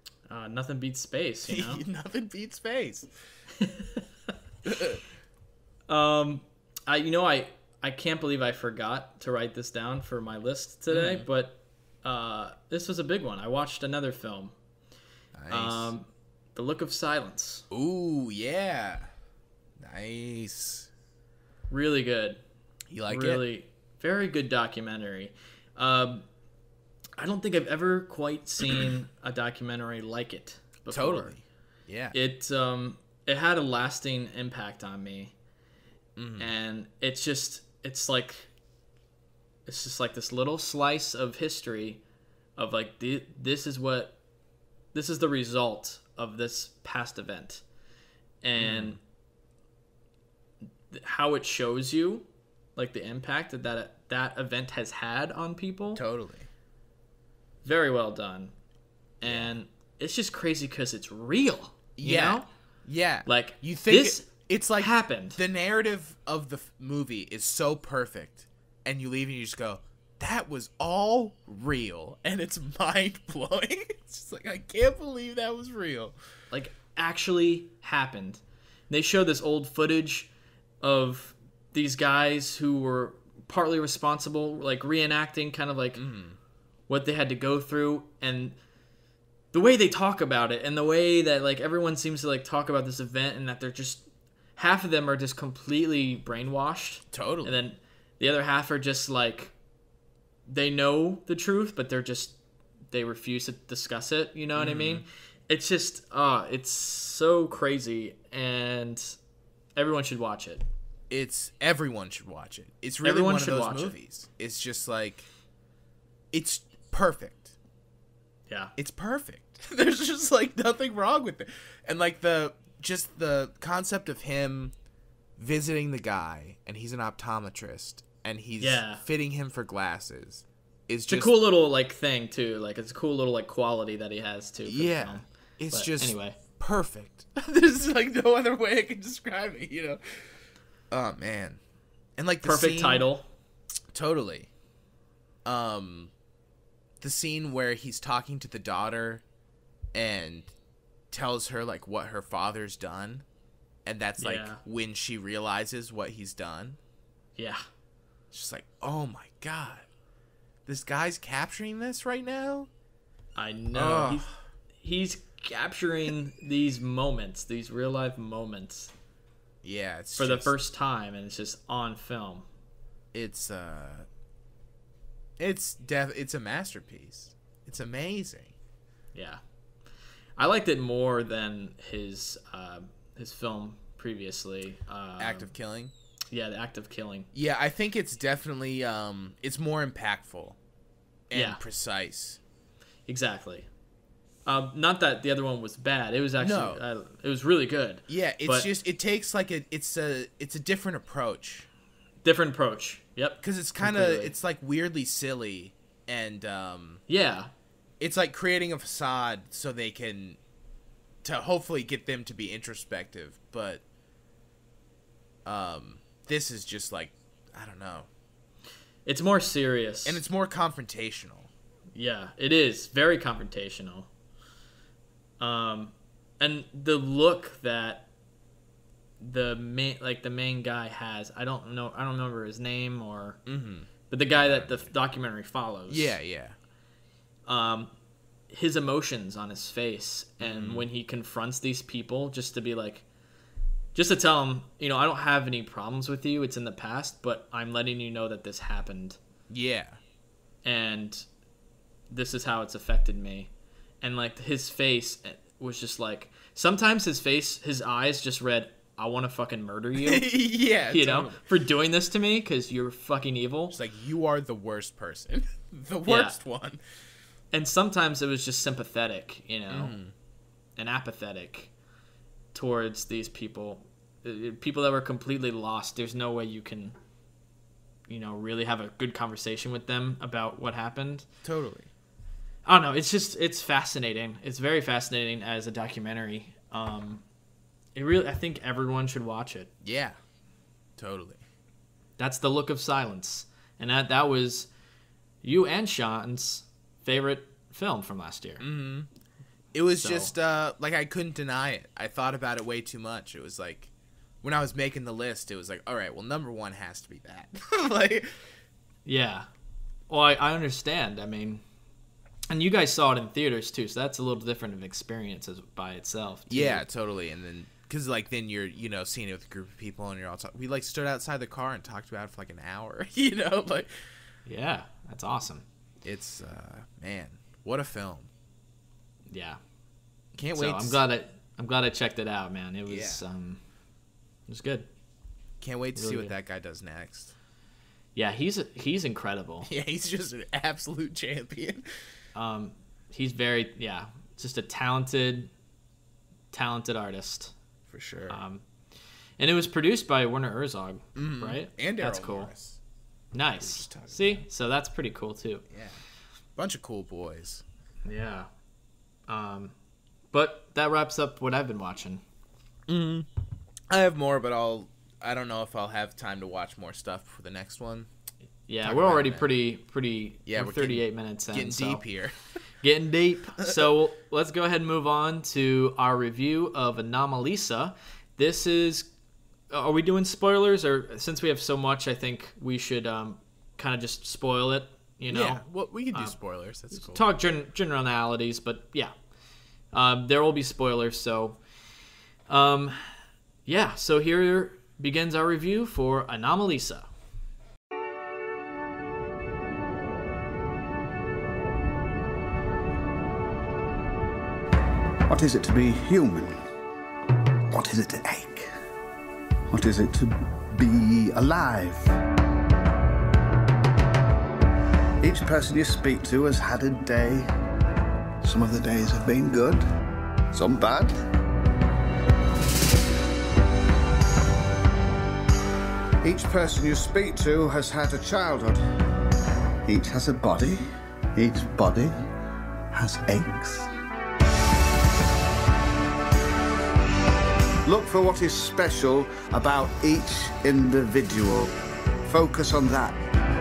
Speaker 1: Nothing beats space,
Speaker 2: Nothing beats space.
Speaker 1: I can't believe I forgot to write this down for my list today, but this was a big one. I watched another film.
Speaker 2: Nice.
Speaker 1: The Look of Silence.
Speaker 2: Ooh, yeah. Nice.
Speaker 1: Really good.
Speaker 2: You like it?
Speaker 1: Really, very good documentary. I don't think I've ever quite seen a documentary like it before.
Speaker 2: Totally. Yeah.
Speaker 1: It had a lasting impact on me. And it's just like this little slice of history of like this is the result of this past event, and how it shows you like the impact that event has had on people.
Speaker 2: Totally.
Speaker 1: Very well done. And it's just crazy because it's real. You know?
Speaker 2: Yeah.
Speaker 1: Like,
Speaker 2: you think
Speaker 1: this
Speaker 2: it's like
Speaker 1: happened.
Speaker 2: The narrative of the movie is so perfect, and you leave and you just go, that was all real, and it's mind-blowing. It's just like, I can't believe that was real.
Speaker 1: Like, actually happened. They show this old footage of these guys who were partly responsible, like reenacting kind of like what they had to go through, and the way they talk about it, and the way that like everyone seems to like talk about this event, and that they're just half of them are just completely brainwashed.
Speaker 2: Totally.
Speaker 1: And then the other half are just like, they know the truth, but they refuse to discuss it. You know what I mean? It's just, it's so crazy, and everyone should watch it.
Speaker 2: Everyone should watch it. It's really
Speaker 1: Everyone
Speaker 2: one of
Speaker 1: should
Speaker 2: those
Speaker 1: watch
Speaker 2: movies. It's just like, it's perfect.
Speaker 1: Yeah.
Speaker 2: It's perfect. There's just like nothing wrong with it. And like the concept of him visiting the guy, and he's an optometrist, and he's fitting him for glasses. It's
Speaker 1: a cool little like thing too. Like, it's a cool little like quality that he has too. For the film.
Speaker 2: It's
Speaker 1: but
Speaker 2: just
Speaker 1: anyway.
Speaker 2: Perfect. There's like no other way I can describe it, you know. Oh man. And like the
Speaker 1: perfect
Speaker 2: scene,
Speaker 1: title.
Speaker 2: Totally. The scene where he's talking to the daughter and tells her like what her father's done, and that's like when she realizes what he's done. Yeah. It's just like, oh my god. This guy's capturing this right now?
Speaker 1: I know. He's capturing these moments, these real life moments.
Speaker 2: Yeah,
Speaker 1: it's for the first time, and it's just on film.
Speaker 2: It's a masterpiece. It's amazing.
Speaker 1: Yeah. I liked it more than his film previously.
Speaker 2: Act of Killing?
Speaker 1: Yeah, The Act of Killing.
Speaker 2: Yeah, I think it's definitely it's more impactful and precise.
Speaker 1: Exactly. Not that the other one was bad. It was actually it was really good.
Speaker 2: Yeah, it takes like it's a different approach.
Speaker 1: Different approach. Yep.
Speaker 2: Because it's kind of it's like weirdly silly, and it's like creating a facade so they can hopefully get them to be introspective, but this is just like, I don't know.
Speaker 1: It's more serious.
Speaker 2: And it's more confrontational.
Speaker 1: Yeah, it is very confrontational. And the look that the main guy has, I don't remember his name but the guy that the documentary follows.
Speaker 2: Yeah.
Speaker 1: His emotions on his face, and when he confronts these people, just to tell them, I don't have any problems with you. It's in the past, but I'm letting you know that this happened.
Speaker 2: Yeah.
Speaker 1: And this is how it's affected me. And like his face was just like, sometimes his eyes just read, I want to fucking murder you.
Speaker 2: Yeah.
Speaker 1: You know, for doing this to me because you're fucking evil.
Speaker 2: It's like, you are the worst person. The worst one.
Speaker 1: And sometimes it was just sympathetic, and apathetic towards these people. People that were completely lost. There's no way you can, really have a good conversation with them about what happened.
Speaker 2: Totally.
Speaker 1: I don't know. It's fascinating. It's very fascinating as a documentary. I think everyone should watch it.
Speaker 2: Yeah, totally.
Speaker 1: That's The Look of Silence, and that was you and Sean's favorite film from last year.
Speaker 2: Mm-hmm. It was just like I couldn't deny it. I thought about it way too much. It was like, when I was making the list, it was like, all right, well, number one has to be that. Like,
Speaker 1: yeah. Well, I understand. I mean, and you guys saw it in theaters too, so that's a little different of an experience by itself. Too.
Speaker 2: Yeah, totally. And then, because like then you're seeing it with a group of people, and you're all we like stood outside the car and talked about it for like an hour. Like.
Speaker 1: Yeah, that's awesome.
Speaker 2: It's man, what a film.
Speaker 1: Yeah.
Speaker 2: Can't wait.
Speaker 1: I'm glad I checked it out, man. It was it was good.
Speaker 2: Can't wait to see what that guy does next.
Speaker 1: Yeah, he's incredible.
Speaker 2: Yeah, he's just an absolute champion.
Speaker 1: He's very just a talented artist
Speaker 2: for sure.
Speaker 1: And it was produced by Werner Herzog, right?
Speaker 2: And
Speaker 1: that's
Speaker 2: Daryl
Speaker 1: cool.
Speaker 2: Morris.
Speaker 1: Nice. See, so that's pretty cool too.
Speaker 2: Yeah, bunch of cool boys.
Speaker 1: Yeah. But that wraps up what I've been watching.
Speaker 2: I have more, but I don't know if I'll have time to watch more stuff for the next one.
Speaker 1: Yeah, we're already pretty. Yeah, we're 38 minutes in.
Speaker 2: Getting deep here.
Speaker 1: Getting deep. So let's go ahead and move on to our review of Anomalisa. This is. Are we doing spoilers, or since we have so much, I think we should kind of just spoil it.
Speaker 2: Yeah, well, we can do spoilers. That's cool.
Speaker 1: Talk generalities, but yeah, there will be spoilers. So, so here begins our review for Anomalisa.
Speaker 3: What is it to be human? What is it to ache? What is it to be alive? Each person you speak to has had a day. Some of the days have been good, some bad. Each person you speak to has had a childhood. Each has a body. Each body has aches. Look for what is special about each individual. Focus on that.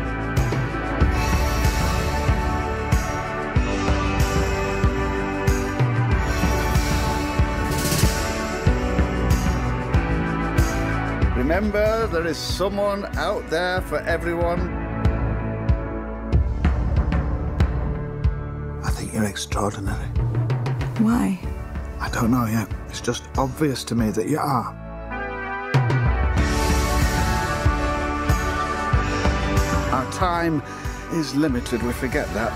Speaker 3: Remember, there is someone out there for everyone. I think you're extraordinary.
Speaker 4: Why?
Speaker 3: I don't know yet. It's just obvious to me that you are. Our time is limited, we forget that.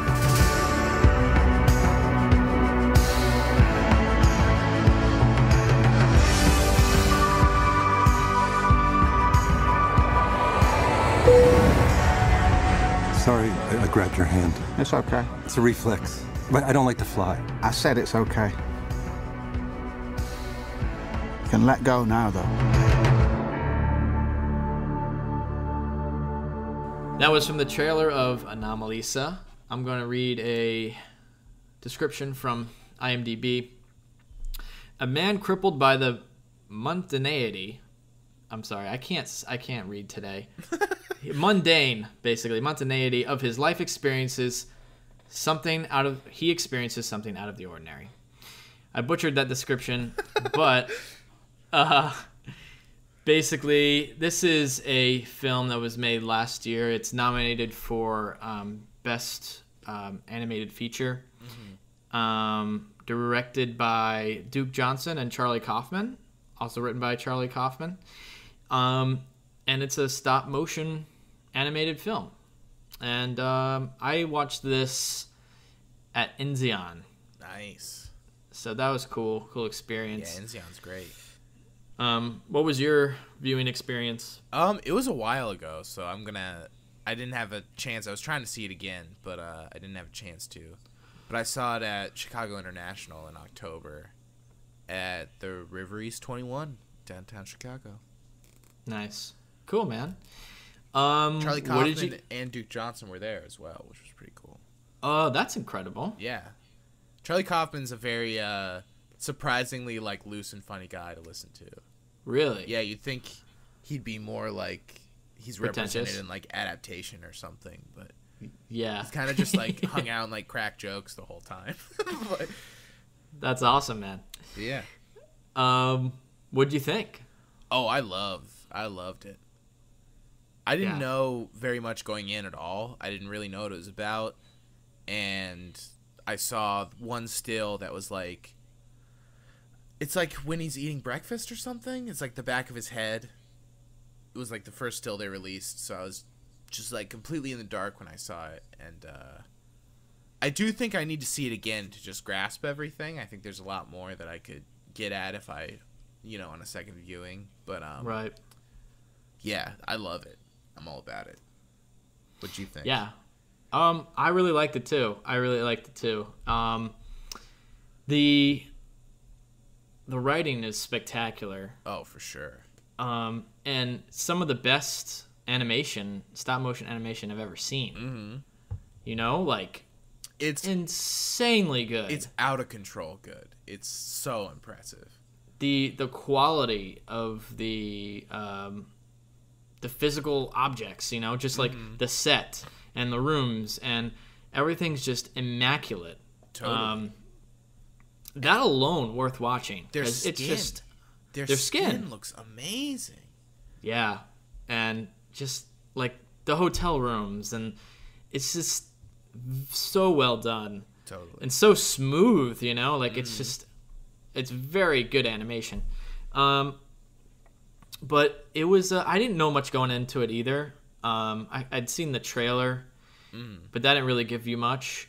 Speaker 5: Sorry, I grabbed your hand.
Speaker 3: It's okay.
Speaker 5: It's a reflex. But I don't like to fly.
Speaker 3: I said it's okay. You can let go now, though.
Speaker 1: That was from the trailer of Anomalisa. I'm going to read a description from IMDb. A man crippled by the mundanity. I'm sorry, I can't read today. Mundane, basically, mundanity of his life experiences. He experiences something out of the ordinary. I butchered that description, but basically, this is a film that was made last year. It's nominated for Best Animated Feature. Directed by Duke Johnson and Charlie Kaufman. Also written by Charlie Kaufman. And it's a stop-motion animated film. And I watched this at Inzion.
Speaker 2: Nice.
Speaker 1: So that was cool experience.
Speaker 2: Yeah, Inzion's great.
Speaker 1: What was your viewing experience?
Speaker 2: It was a while ago, so I didn't have a chance. I was trying to see it again, but I didn't have a chance to. But I saw it at Chicago International in October at the River East 21, downtown Chicago.
Speaker 1: Nice. Cool, man.
Speaker 2: Charlie Kaufman and Duke Johnson were there as well, which was pretty cool.
Speaker 1: Oh, that's incredible.
Speaker 2: Yeah. Charlie Kaufman's a very surprisingly loose and funny guy to listen to.
Speaker 1: Really?
Speaker 2: Yeah, you'd think he'd be more like he's represented in adaptation or something, but
Speaker 1: yeah,
Speaker 2: he's kind of just hung out and cracked jokes the whole time.
Speaker 1: That's awesome, man.
Speaker 2: Yeah.
Speaker 1: What'd you think?
Speaker 2: Oh, I loved it. I didn't know very much going in at all. I didn't really know what it was about. And I saw one still that was like, it's like when he's eating breakfast or something. It's like the back of his head. It was like the first still they released. So I was just like completely in the dark when I saw it. And I do think I need to see it again to just grasp everything. I think there's a lot more that I could get at if I, on a second viewing. But
Speaker 1: right.
Speaker 2: Yeah, I love it. I'm all about it. What'd you think?
Speaker 1: Yeah. I really liked it too. The writing is spectacular.
Speaker 2: Oh, for sure.
Speaker 1: And some of the best stop motion animation I've ever seen. Mm-hmm. It's insanely good.
Speaker 2: It's out of control good. It's so impressive.
Speaker 1: The quality of the physical objects, just like the set and the rooms and everything's just immaculate.
Speaker 2: Totally.
Speaker 1: That alone worth watching.
Speaker 2: Their skin looks amazing.
Speaker 1: Yeah, and just like the hotel rooms, and it's just so well done.
Speaker 2: Totally.
Speaker 1: And so smooth, it's very good animation. But it was I didn't know much going into it either. I'd seen the trailer, but that didn't really give you much,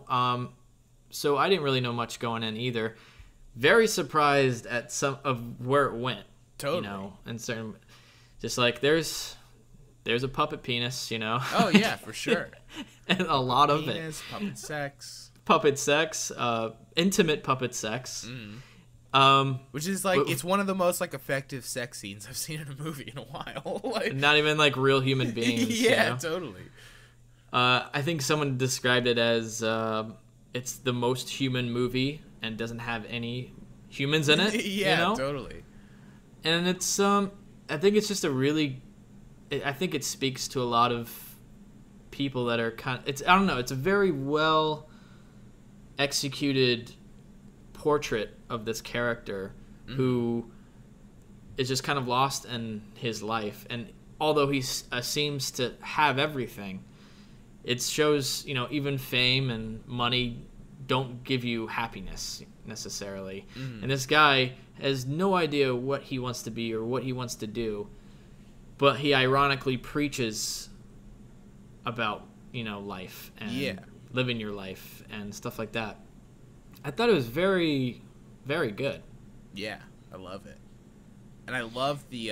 Speaker 1: so I didn't really know much going in either. Very surprised at some of where it went.
Speaker 2: Totally.
Speaker 1: And certain, just like there's a puppet penis,
Speaker 2: Oh yeah, for sure.
Speaker 1: And a lot of
Speaker 2: penis,
Speaker 1: it. Puppet sex, intimate puppet sex.
Speaker 2: Which is like, it's one of the most like effective sex scenes I've seen in a movie in a while.
Speaker 1: Not even like real human beings.
Speaker 2: Yeah, totally.
Speaker 1: I think someone described it as it's the most human movie and doesn't have any humans in it.
Speaker 2: Yeah, totally.
Speaker 1: And it's I think it's just I think it speaks to a lot of people that are I don't know, it's a very well executed portrait of this character who is just kind of lost in his life, and although he seems to have everything, it shows even fame and money don't give you happiness necessarily. And this guy has no idea what he wants to be or what he wants to do, but he ironically preaches about life and living your life and stuff like that. I thought it was very, very good.
Speaker 2: Yeah, I love it. And I love the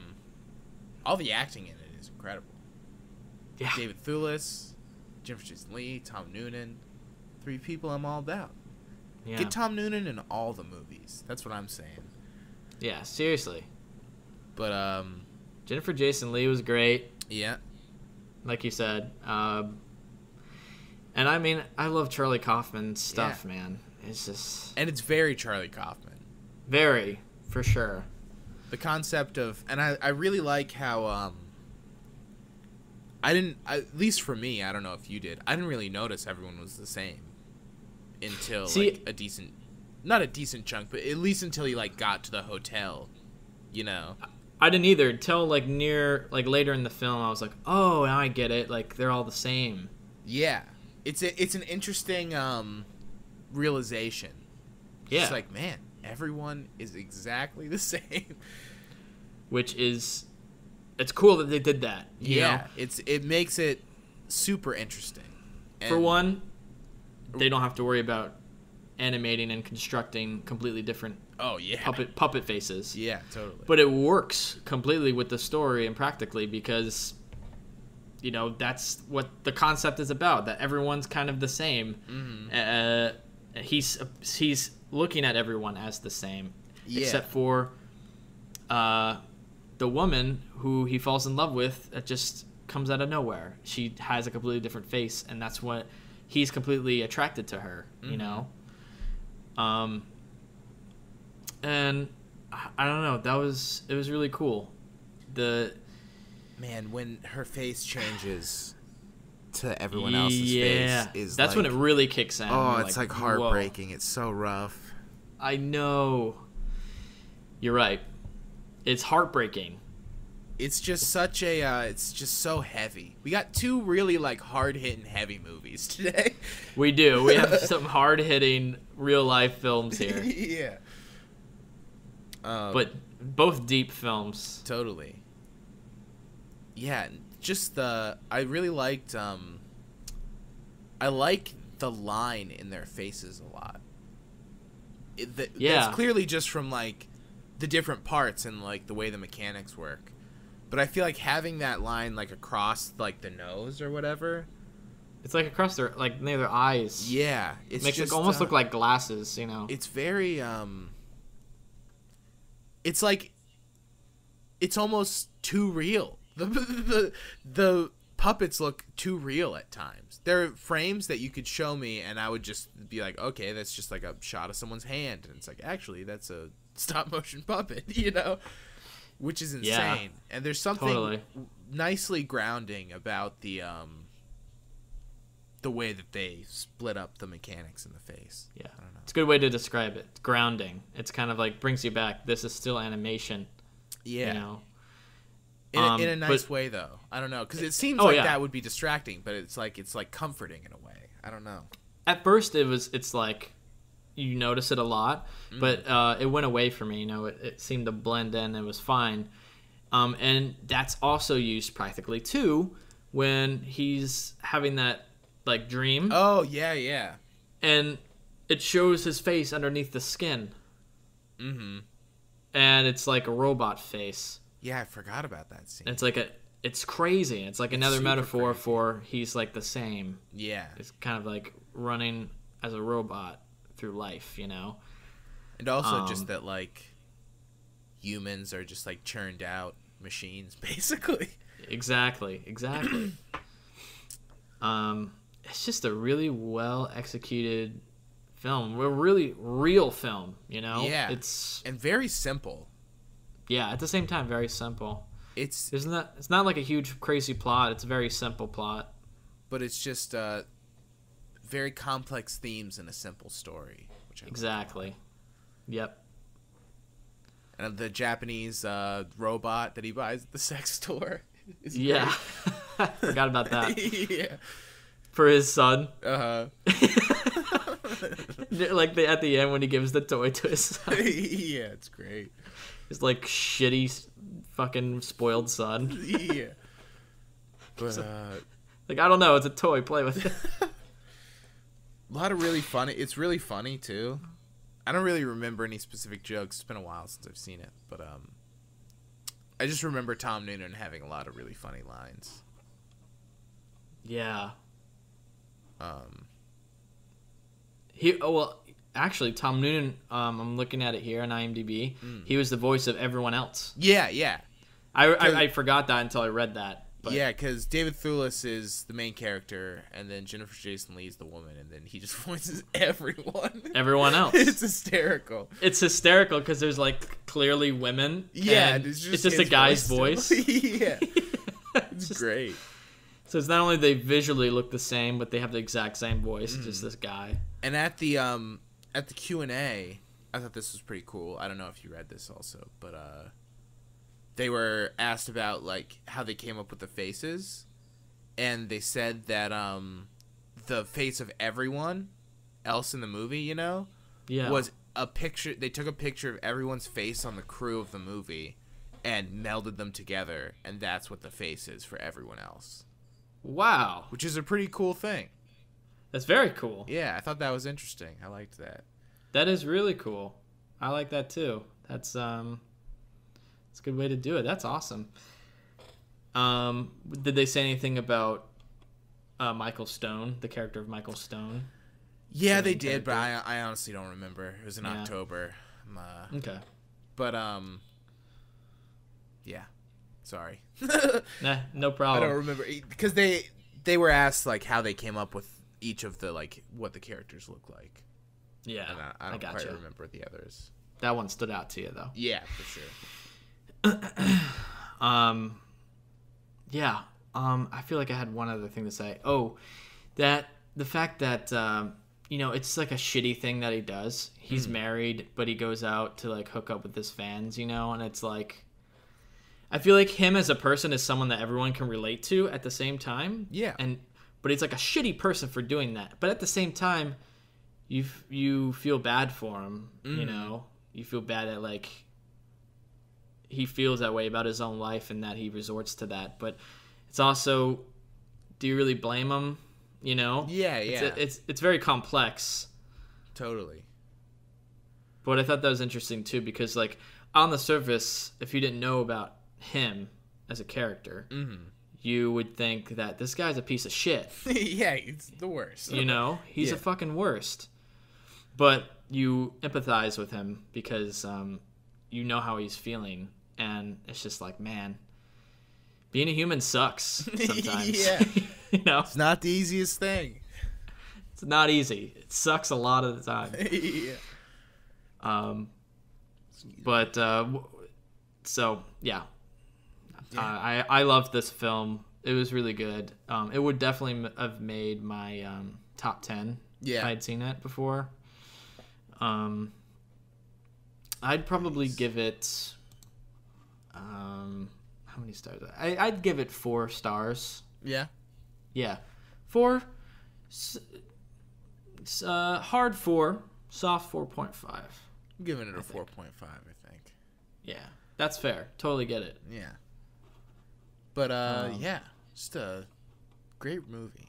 Speaker 2: all the acting in it is incredible.
Speaker 1: Yeah.
Speaker 2: David Thewlis, Jennifer Jason Leigh, Tom Noonan. 3 people I'm all about. Yeah. Get Tom Noonan in all the movies. That's what I'm saying.
Speaker 1: Yeah, seriously.
Speaker 2: But
Speaker 1: Jennifer Jason Leigh was great.
Speaker 2: Yeah.
Speaker 1: Like you said. And I mean, I love Charlie Kaufman's stuff, man. It's just...
Speaker 2: And it's very Charlie Kaufman.
Speaker 1: Very, for sure.
Speaker 2: The concept of... And I really like how... at least for me, I don't know if you did, I didn't really notice everyone was the same until a decent... Not a decent chunk, but at least until he got to the hotel,
Speaker 1: I didn't either. Until later in the film, I was like, oh, now I get it. They're all the same.
Speaker 2: Yeah. It's an interesting realization.
Speaker 1: Yeah.
Speaker 2: It's man, everyone is exactly the same.
Speaker 1: Which is, it's cool that they did that. You know?
Speaker 2: It makes it super interesting. And
Speaker 1: for one, they don't have to worry about animating and constructing completely different puppet faces.
Speaker 2: Yeah, totally.
Speaker 1: But it works completely with the story and practically because that's what the concept is about, that everyone's kind of the same. He's looking at everyone as the same, except for the woman who he falls in love with. That just comes out of nowhere. She has a completely different face, and that's what he's completely attracted to her. And I don't know, it was really cool.
Speaker 2: Man, when her face changes to everyone else's face is
Speaker 1: that's when it really kicks in.
Speaker 2: Oh, it's heartbreaking. Whoa. It's so rough.
Speaker 1: I know. You're right. It's heartbreaking.
Speaker 2: It's just such a it's just so heavy. We got two really like hard-hitting heavy movies today.
Speaker 1: We do. We have some hard-hitting real-life films here.
Speaker 2: Yeah.
Speaker 1: But both deep films.
Speaker 2: Totally. Yeah, just I really liked I like the line in their faces a lot. That's clearly just from like the different parts and like the way the mechanics work. But I feel like having that line like across like the nose or whatever.
Speaker 1: It's like across their like near their eyes.
Speaker 2: Yeah,
Speaker 1: it makes it almost look like glasses, you know.
Speaker 2: It's very it's like it's almost too real. The puppets look too real at times. There are frames that you could show me and I would just be like, okay, that's just like a shot of someone's hand, and it's like, actually that's a stop motion puppet, you know, which is insane.
Speaker 1: Yeah,
Speaker 2: and there's something nicely grounding about the way that they split up the mechanics in the face.
Speaker 1: Yeah, I don't know. It's a good way to describe it. It's grounding. It's kind of like brings you back. This is still animation.
Speaker 2: Yeah.
Speaker 1: You know?
Speaker 2: In a nice way, though. I don't know, because it seems that would be distracting, but it's like comforting in a way. I don't know.
Speaker 1: At first, it's like you notice it a lot, but it went away for me. You know, it seemed to blend in. It was fine, and that's also used practically too when he's having that like dream.
Speaker 2: Oh yeah.
Speaker 1: And it shows his face underneath the skin.
Speaker 2: Mm-hmm.
Speaker 1: And it's like a robot face.
Speaker 2: Yeah, I forgot about that scene.
Speaker 1: It's like it's crazy. It's like another metaphor for he's like the same.
Speaker 2: Yeah.
Speaker 1: It's kind of like running as a robot through life, you know?
Speaker 2: And also just that, like, humans are just, like, churned out machines, basically.
Speaker 1: Exactly. It's just a really well-executed film. A really real film, you know?
Speaker 2: Yeah. And very simple.
Speaker 1: Yeah, at the same time, very simple.
Speaker 2: It's
Speaker 1: not like a huge, crazy plot. It's a very simple plot.
Speaker 2: But it's just very complex themes in a simple story. Which
Speaker 1: exactly. Yep.
Speaker 2: And the Japanese robot that he buys at the sex store.
Speaker 1: Yeah. I forgot about that.
Speaker 2: Yeah.
Speaker 1: For his son.
Speaker 2: Uh-huh.
Speaker 1: Like at the end when he gives the toy to his son.
Speaker 2: Yeah, it's great.
Speaker 1: His like shitty fucking spoiled son.
Speaker 2: Yeah. But
Speaker 1: like, I don't know, it's a toy, play with it.
Speaker 2: A lot of really funny. It's really funny too. I don't really remember any specific jokes. It's been a while since I've seen it, but I just remember Tom Noonan having a lot of really funny lines.
Speaker 1: Yeah. Actually, Tom Noonan, I'm looking at it here on IMDb. He was the voice of everyone else.
Speaker 2: Yeah.
Speaker 1: I forgot that until I read that. But.
Speaker 2: Yeah, because David Thewlis is the main character, and then Jennifer Jason Leigh is the woman, and then he just voices everyone.
Speaker 1: Everyone else.
Speaker 2: It's hysterical.
Speaker 1: It's hysterical because there's like clearly women.
Speaker 2: Yeah,
Speaker 1: and it's just a guy's voice.
Speaker 2: Yeah, it's great.
Speaker 1: So it's not only they visually look the same, but they have the exact same voice. Just this guy.
Speaker 2: And at the Q&A, I thought this was pretty cool. I don't know if you read this also, but they were asked about like how they came up with the faces, and they said that the face of everyone else in the movie, you know, was a picture. They took a picture of everyone's face on the crew of the movie and melded them together, and that's what the face is for everyone else.
Speaker 1: Wow.
Speaker 2: Which is a pretty cool thing.
Speaker 1: That's very cool.
Speaker 2: Yeah, I thought that was interesting. I liked that.
Speaker 1: That is really cool. I like that too. That's it's a good way to do it. That's awesome. Did they say anything about Michael Stone, the character of Michael Stone?
Speaker 2: Yeah, they did, but I honestly don't remember. It was in October.
Speaker 1: Okay.
Speaker 2: But yeah. Sorry.
Speaker 1: Nah, no problem.
Speaker 2: I don't remember because they were asked like how they came up with each of the like what the characters look like.
Speaker 1: Yeah,
Speaker 2: and I don't quite remember the others.
Speaker 1: That one stood out to you though.
Speaker 2: Yeah, for sure.
Speaker 1: Yeah. I feel like I had one other thing to say. Oh, that the fact that you know, it's like a shitty thing that he does. He's married, but he goes out to like hook up with his fans, you know, and it's like I feel like him as a person is someone that everyone can relate to at the same time.
Speaker 2: Yeah.
Speaker 1: But he's like a shitty person for doing that. But at the same time, you feel bad for him, you know? You feel bad that, like, he feels that way about his own life and that he resorts to that. But it's also, do you really blame him, you know?
Speaker 2: Yeah.
Speaker 1: It's very complex.
Speaker 2: Totally.
Speaker 1: But I thought that was interesting, too, because, like, on the surface, if you didn't know about him as a character, you would think that this guy's a piece of shit.
Speaker 2: Yeah, he's the worst.
Speaker 1: You know? He's a fucking worst. But you empathize with him because you know how he's feeling. And it's just like, man, being a human sucks sometimes.
Speaker 2: Yeah.
Speaker 1: You know?
Speaker 2: It's not the easiest thing.
Speaker 1: It's not easy. It sucks a lot of the time.
Speaker 2: Yeah.
Speaker 1: But, so, yeah. I loved this film. It was really good. It would definitely have made my top 10 if I had seen it before. I'd probably give it... how many stars? I'd give it 4 stars.
Speaker 2: Yeah?
Speaker 1: Yeah. 4. Hard 4. Soft 4.5.
Speaker 2: I'm giving it a 4.5, I think.
Speaker 1: Yeah. That's fair. Totally get it.
Speaker 2: Yeah. But, yeah. Just a great movie.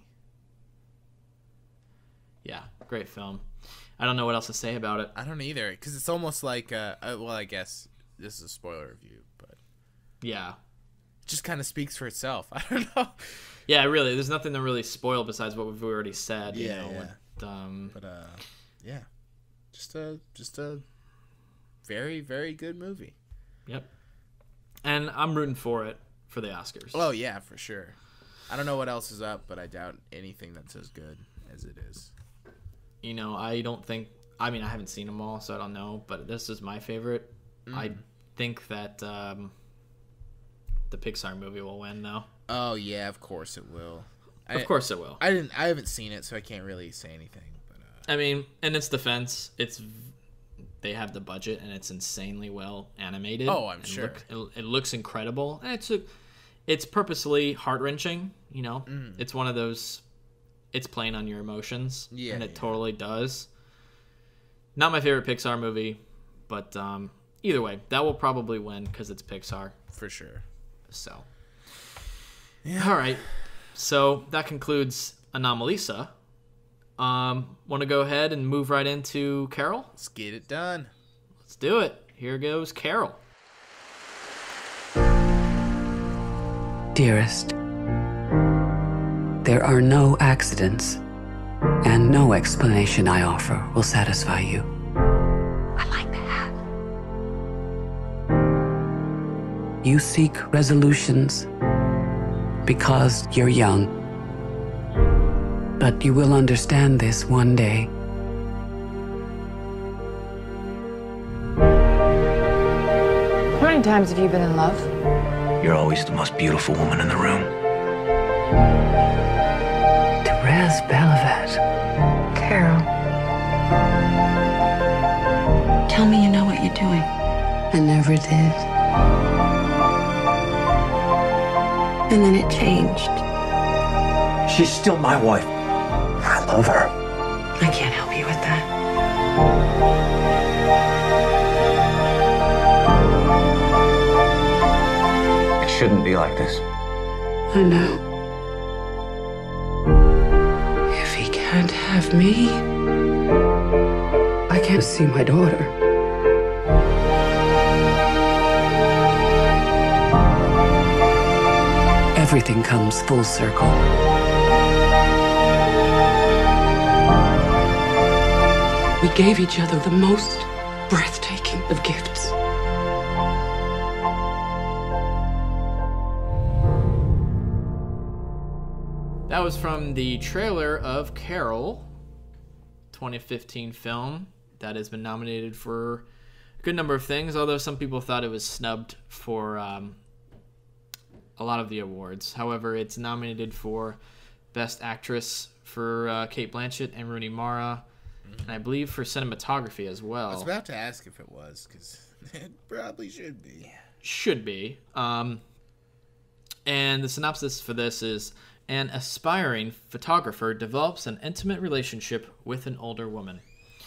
Speaker 1: Yeah. Great film. I don't know what else to say about it.
Speaker 2: I don't either, because it's almost like, well, I guess this is a spoiler review, but...
Speaker 1: Yeah.
Speaker 2: It just kind of speaks for itself. I don't know.
Speaker 1: Yeah, really. There's nothing to really spoil besides what we've already said.
Speaker 2: Yeah,
Speaker 1: you know,
Speaker 2: yeah. But, yeah. Just a very, very good movie.
Speaker 1: Yep. And I'm rooting for it for the Oscars.
Speaker 2: Oh, yeah, for sure. I don't know what else is up, but I doubt anything that's as good as it is.
Speaker 1: You know, I don't think... I mean, I haven't seen them all, so I don't know, but this is my favorite. I think that the Pixar movie will win, though.
Speaker 2: Oh, yeah, of course it will.
Speaker 1: Of course it will.
Speaker 2: I haven't seen it, so I can't really say anything. But
Speaker 1: I mean, in its defense, they have the budget, and it's insanely well animated.
Speaker 2: Oh, I'm sure.
Speaker 1: It looks incredible, and it's purposely heart-wrenching, you know? It's one of those... It's playing on your emotions, and it totally does. Not my favorite Pixar movie, but either way, that will probably win because it's Pixar.
Speaker 2: For sure.
Speaker 1: So, yeah. All right. So that concludes Anomalisa. Want to go ahead and move right into Carol?
Speaker 2: Let's get it done.
Speaker 1: Let's do it. Here goes Carol.
Speaker 4: Dearest, there are no accidents, and no explanation I offer will satisfy you. I like that. You seek resolutions because you're young, but you will understand this one day.
Speaker 6: How many times have you been in love?
Speaker 7: You're always the most beautiful woman in the room.
Speaker 4: Therese Belavet.
Speaker 6: Carol. Tell me you know what you're doing.
Speaker 4: I never did.
Speaker 6: And then it changed.
Speaker 7: She's still my wife. I love her.
Speaker 6: I can't help you with that.
Speaker 7: It shouldn't be like this.
Speaker 4: I know. If he can't have me, I can't see my daughter. Everything comes full circle. We gave each other the most breathtaking of gifts.
Speaker 1: That was from the trailer of Carol, 2015 film that has been nominated for a good number of things, although some people thought it was snubbed for a lot of the awards. However, it's nominated for Best Actress for Cate Blanchett and Rooney Mara, and I believe for cinematography as well.
Speaker 2: I was about to ask if it was, because It probably should be.
Speaker 1: Should be. And the synopsis for this is: an aspiring photographer develops an intimate relationship with an older woman.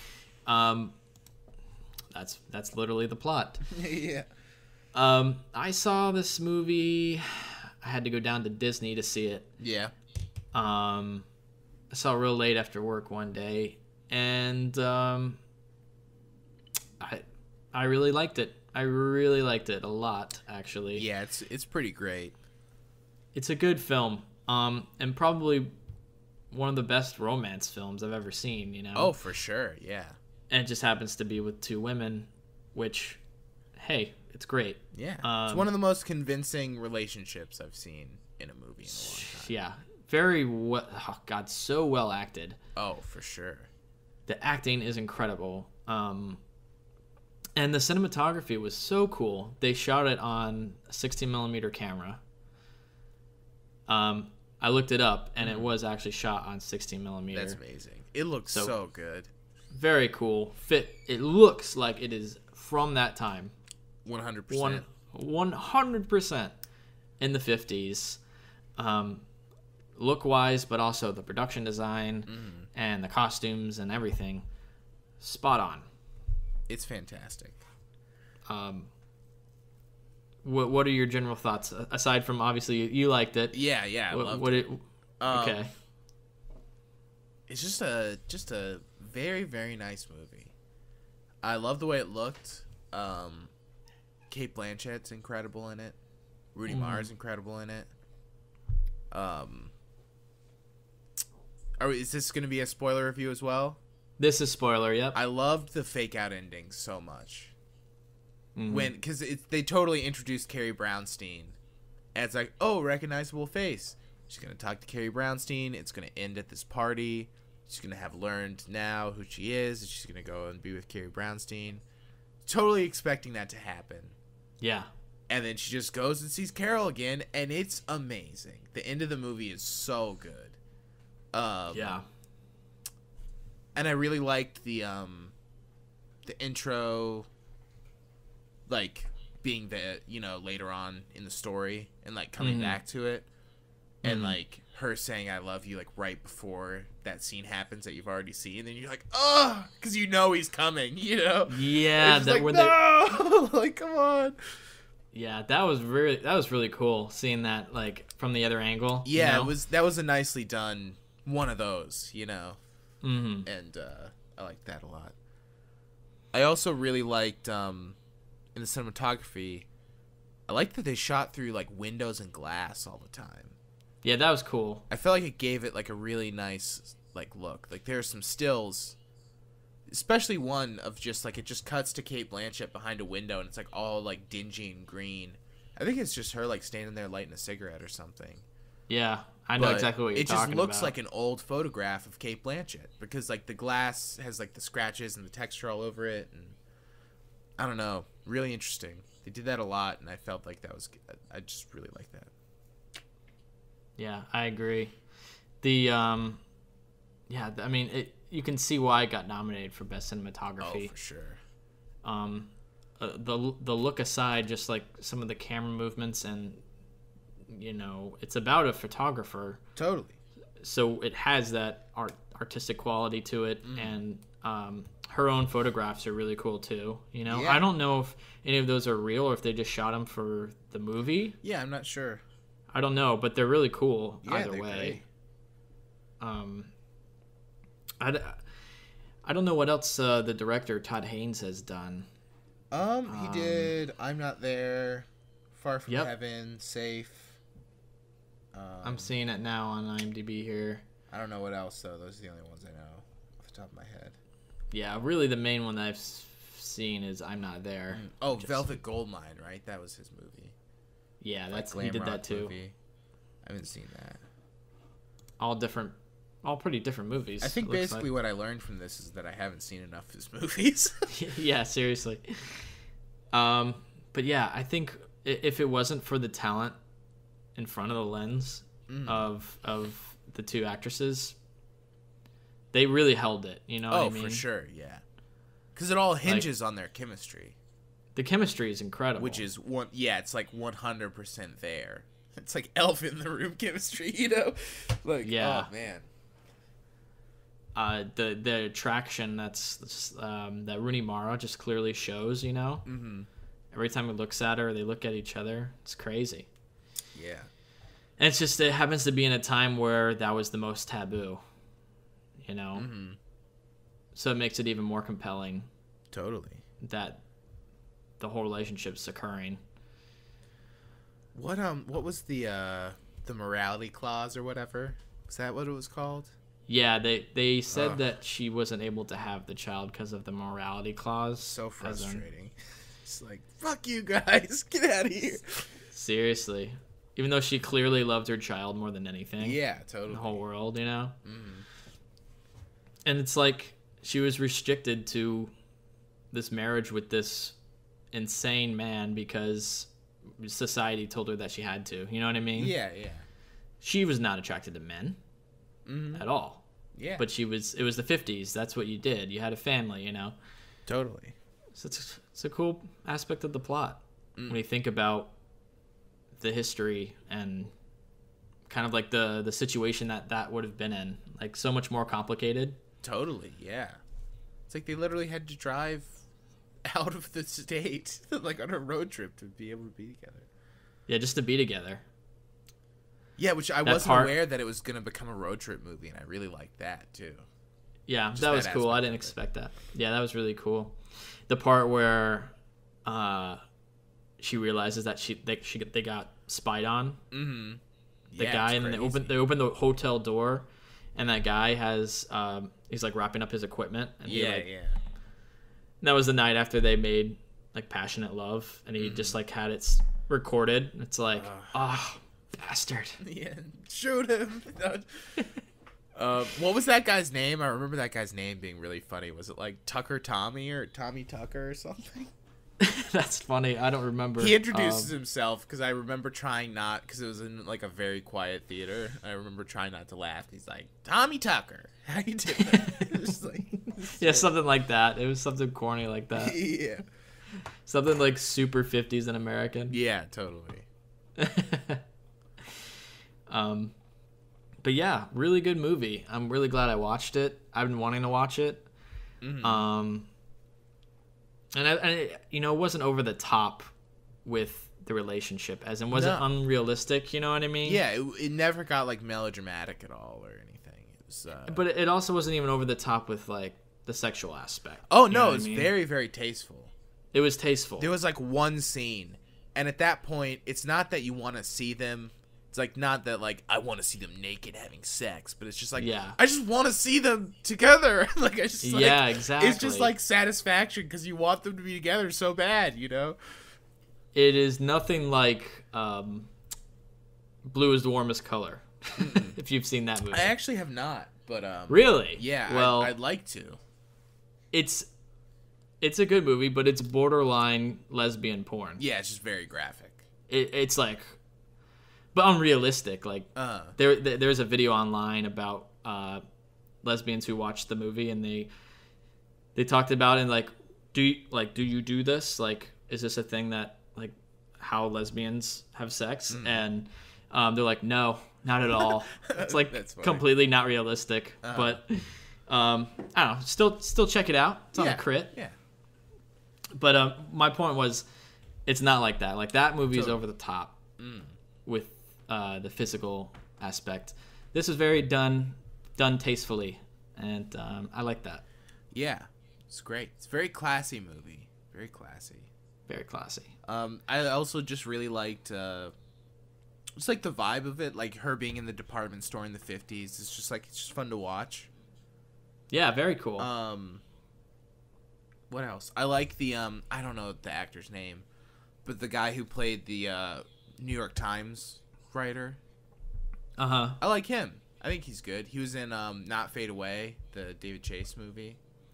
Speaker 1: That's literally the plot.
Speaker 2: Yeah.
Speaker 1: I saw this movie. I had to go down to Disney to see it.
Speaker 2: Yeah.
Speaker 1: I saw it real late after work one day, and I really liked it. I really liked it a lot, actually.
Speaker 2: Yeah, it's pretty great.
Speaker 1: It's a good film, and probably one of the best romance films I've ever seen. You know?
Speaker 2: Oh, for sure. Yeah.
Speaker 1: And it just happens to be with two women, which, hey, it's great.
Speaker 2: Yeah. It's one of the most convincing relationships I've seen in a movie in a long time.
Speaker 1: Yeah. Very well. Oh, God, so well acted.
Speaker 2: Oh, for sure.
Speaker 1: The acting is incredible. And the cinematography was so cool. They shot it on a 16mm camera. I looked it up, and it was actually shot on 16mm.
Speaker 2: That's amazing. It looks so good.
Speaker 1: Very cool. It looks like it is from that time.
Speaker 2: 100%.
Speaker 1: 100% in the 50s. Look-wise, but also the production design and the costumes and everything. Spot on.
Speaker 2: It's fantastic.
Speaker 1: What are your general thoughts, aside from obviously you liked it?
Speaker 2: Yeah, I loved it.
Speaker 1: Okay.
Speaker 2: It's just a very, very nice movie. I love the way it looked. Kate Blanchett's incredible in it. Rooney Mara's incredible in it. Is this going to be a spoiler review as well?
Speaker 1: This is spoiler, yep.
Speaker 2: I loved the fake out ending so much. Because they totally introduced Carrie Brownstein as like, oh, recognizable face. She's going to talk to Carrie Brownstein. It's going to end at this party. She's going to have learned now who she is. And she's going to go and be with Carrie Brownstein. Totally expecting that to happen.
Speaker 1: Yeah.
Speaker 2: And then she just goes and sees Carol again, and it's amazing. The end of the movie is so good.
Speaker 1: Yeah.
Speaker 2: And I really liked the intro, like being the later on in the story and like coming back to it, and like her saying "I love you" like right before that scene happens that you've already seen, and then you're like, oh, because he's coming,
Speaker 1: Yeah,
Speaker 2: that like, no, like come on.
Speaker 1: Yeah, that was really cool seeing that like from the other angle.
Speaker 2: Yeah, that was a nicely done one of those,
Speaker 1: and
Speaker 2: I liked that a lot. I also really liked in the cinematography, I liked that they shot through like windows and glass all the time.
Speaker 1: Yeah, that was cool.
Speaker 2: I felt like it gave it like a really nice like look. Like there are some stills, especially one of just like it just cuts to Kate Blanchett behind a window and it's like all like dingy and green. I think it's just her like standing there lighting a cigarette or something.
Speaker 1: Yeah, I know exactly what you're talking about.
Speaker 2: It just looks like an old photograph of Kate Blanchett because like the glass has like the scratches and the texture all over it, and I don't know, really interesting. They did that a lot, and I felt like that was I just really like that.
Speaker 1: Yeah, I agree. The yeah, I mean, you can see why it got nominated for best cinematography.
Speaker 2: Oh, for sure.
Speaker 1: The look aside, just like some of the camera movements, and it's about a photographer.
Speaker 2: Totally.
Speaker 1: So it has that artistic quality to it, and her own photographs are really cool too.
Speaker 2: Yeah.
Speaker 1: I don't know if any of those are real or if they just shot them for the movie.
Speaker 2: Yeah, I'm not sure.
Speaker 1: I don't know, but they're really cool either
Speaker 2: they're
Speaker 1: way. Great. I don't know what else the director Todd Haynes has done.
Speaker 2: He did I'm Not There, Far From Heaven, Safe.
Speaker 1: I'm seeing it now on IMDb here.
Speaker 2: I don't know what else though. Those are the only ones I know off the top of my head.
Speaker 1: Yeah, really the main one that I've seen is I'm Not There.
Speaker 2: Oh, Velvet Goldmine, right? That was his movie.
Speaker 1: Yeah, he did that too.
Speaker 2: Movie. I haven't seen that.
Speaker 1: All pretty different movies.
Speaker 2: I think basically what I learned from this is that I haven't seen enough of his movies.
Speaker 1: Yeah, seriously. But yeah, I think if it wasn't for the talent in front of the lens of the two actresses, they really held it. You know what I mean?
Speaker 2: Oh, for sure, yeah. Because it all hinges on their chemistry.
Speaker 1: The chemistry is incredible.
Speaker 2: Which is it's like 100% there. It's like elephant in the room chemistry, you know? Like, oh man.
Speaker 1: The attraction that Rooney Mara just clearly shows, you know? Mm-hmm. Every time he looks at her, they look at each other. It's crazy.
Speaker 2: Yeah.
Speaker 1: And it's just, it happens to be in a time where that was the most taboo, you know? Mm-hmm. So it makes it even more compelling.
Speaker 2: Totally.
Speaker 1: That the whole relationship's occurring.
Speaker 2: What was the morality clause or whatever? Is that what it was called?
Speaker 1: Yeah, they said that she wasn't able to have the child because of the morality clause.
Speaker 2: So frustrating. It's like, fuck you guys, get out of here.
Speaker 1: Seriously. Even though she clearly loved her child more than anything.
Speaker 2: Yeah, totally.
Speaker 1: In the whole world, you know? Mm-hmm. And it's like she was restricted to this marriage with this insane man because society told her that she had to. You know what I mean?
Speaker 2: Yeah, yeah.
Speaker 1: She was not attracted to men at all.
Speaker 2: Yeah.
Speaker 1: But it was the 50s. That's what you did. You had a family, you know?
Speaker 2: Totally.
Speaker 1: So it's a cool aspect of the plot when you think about the history and kind of like the situation that would have been in. Like, so much more complicated.
Speaker 2: Totally, yeah. It's like they literally had to drive out of the state, like on a road trip, to be able to be together.
Speaker 1: Yeah, just to be together.
Speaker 2: Yeah, which I wasn't aware that it was going to become a road trip movie, and I really liked that, too.
Speaker 1: Yeah, that was cool. I didn't expect that. Yeah, that was really cool. The part where she realizes that they got spied on. Mm-hmm. The guy, and then they open the hotel door, and that guy has he's like wrapping up his equipment. And
Speaker 2: yeah.
Speaker 1: That was the night after they made like passionate love, and he just like had it recorded. It's like, bastard.
Speaker 2: Yeah, shoot him. What was that guy's name? I remember that guy's name being really funny. Was it like Tucker Tommy or Tommy Tucker or something?
Speaker 1: That's funny. I don't remember.
Speaker 2: He introduces himself because I remember trying not, because it was in like a very quiet theater. I remember trying not to laugh. He's like, Tommy Tucker, how you doing?
Speaker 1: Yeah, something like that. It was something corny like that.
Speaker 2: Yeah.
Speaker 1: Something like super 50s and American.
Speaker 2: Yeah, totally.
Speaker 1: But yeah, really good movie. I'm really glad I watched it. I've been wanting to watch it. Mm-hmm. And it wasn't over the top with the relationship, as in wasn't unrealistic. You know what I mean?
Speaker 2: Yeah, it never got like melodramatic at all or anything. It was,
Speaker 1: but it also wasn't even over the top with like the sexual aspect.
Speaker 2: Oh no, it was very, very tasteful.
Speaker 1: It was tasteful.
Speaker 2: There was like one scene, and at that point, it's not that you want to see them. It's like not that like I want to see them naked having sex, but it's just like I just want to see them together. Like I just
Speaker 1: exactly.
Speaker 2: It's just like satisfaction because you want them to be together so bad, you know.
Speaker 1: It is nothing like Blue is the Warmest Color. If you've seen that movie,
Speaker 2: I actually have not, but
Speaker 1: really,
Speaker 2: yeah.
Speaker 1: Well,
Speaker 2: I'd like to.
Speaker 1: It's a good movie, but it's borderline lesbian porn.
Speaker 2: Yeah, it's just very graphic.
Speaker 1: It's like. But unrealistic. Like there's a video online about lesbians who watched the movie, and they talked about it, and like do you do this? Like, is this a thing that like how lesbians have sex? And they're like, no, not at all. It's like completely not realistic. But I don't know. Still check it out. It's on a crit.
Speaker 2: Yeah.
Speaker 1: But my point was, it's not like that. Like that movie is over the top with. The physical aspect. This is very done tastefully, and I like that.
Speaker 2: Yeah, it's great. It's a very classy movie. Very classy.
Speaker 1: Very classy.
Speaker 2: I also just really liked just like the vibe of it, like her being in the department store in the 50s. It's just fun to watch.
Speaker 1: Yeah, very cool.
Speaker 2: What else? I like the I don't know the actor's name, but the guy who played the New York Times writer. I like him. I think he's good. He was in Not Fade Away, the David Chase movie.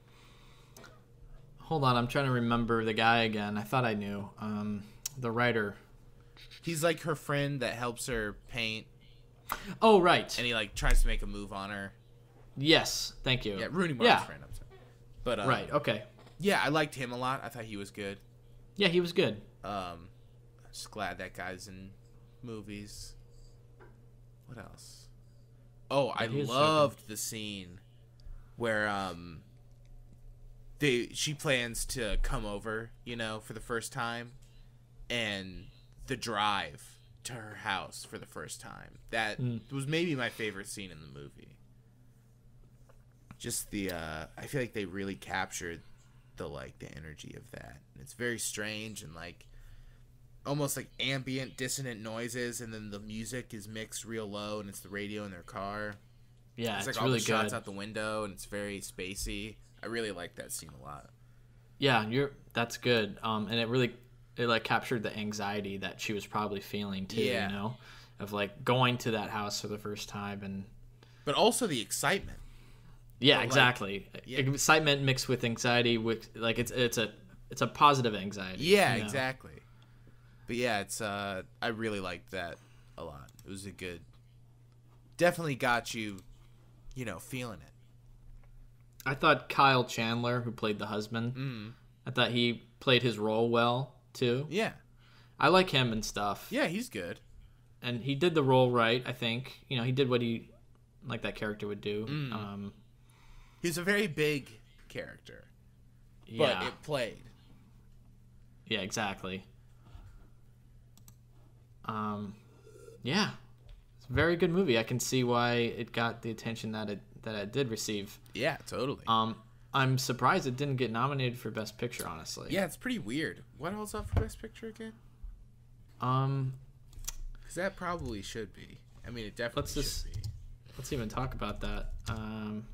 Speaker 1: Hold on, I'm trying to remember the guy again. I thought I knew. The writer.
Speaker 2: He's like her friend that helps her paint.
Speaker 1: Oh, right.
Speaker 2: And he like tries to make a move on her.
Speaker 1: Yes, thank you.
Speaker 2: Yeah, Rooney Mara's friend. I'm sorry. But
Speaker 1: right. Okay.
Speaker 2: Yeah, I liked him a lot. I thought he was good.
Speaker 1: Yeah, he was good.
Speaker 2: Just glad that guy's in movies. What else? Oh, I loved the scene where she plans to come over, for the first time, and the drive to her house for the first time. That was maybe my favorite scene in the movie. Just I feel like they really captured the energy of that. It's very strange and almost like ambient dissonant noises, and then the music is mixed real low, and it's the radio in their car.
Speaker 1: Yeah,
Speaker 2: it's
Speaker 1: really
Speaker 2: all the
Speaker 1: good.
Speaker 2: shots out the window, and it's very spacey. I really like that scene a lot.
Speaker 1: Yeah, that's good. And it captured the anxiety that she was probably feeling too.
Speaker 2: Yeah.
Speaker 1: Of going to that house for the first time,
Speaker 2: but also the excitement.
Speaker 1: Yeah, exactly. Excitement mixed with anxiety, with it's a positive anxiety.
Speaker 2: Yeah, exactly. But yeah, it's I really liked that a lot. It was definitely got you, feeling it.
Speaker 1: I thought Kyle Chandler, who played the husband, I thought he played his role well too.
Speaker 2: Yeah,
Speaker 1: I like him and stuff.
Speaker 2: Yeah, he's good,
Speaker 1: and he did the role right. I think he did what that character would do.
Speaker 2: He's a very big character,
Speaker 1: yeah.
Speaker 2: But it played.
Speaker 1: Yeah, exactly. Yeah, it's a very good movie. I can see why it got the attention that it did receive.
Speaker 2: Yeah, totally.
Speaker 1: I'm surprised it didn't get nominated for Best Picture, honestly.
Speaker 2: Yeah, it's pretty weird. What else up for Best Picture again? Because that probably should be. I mean, it definitely should be.
Speaker 1: Let's even talk about that. I'm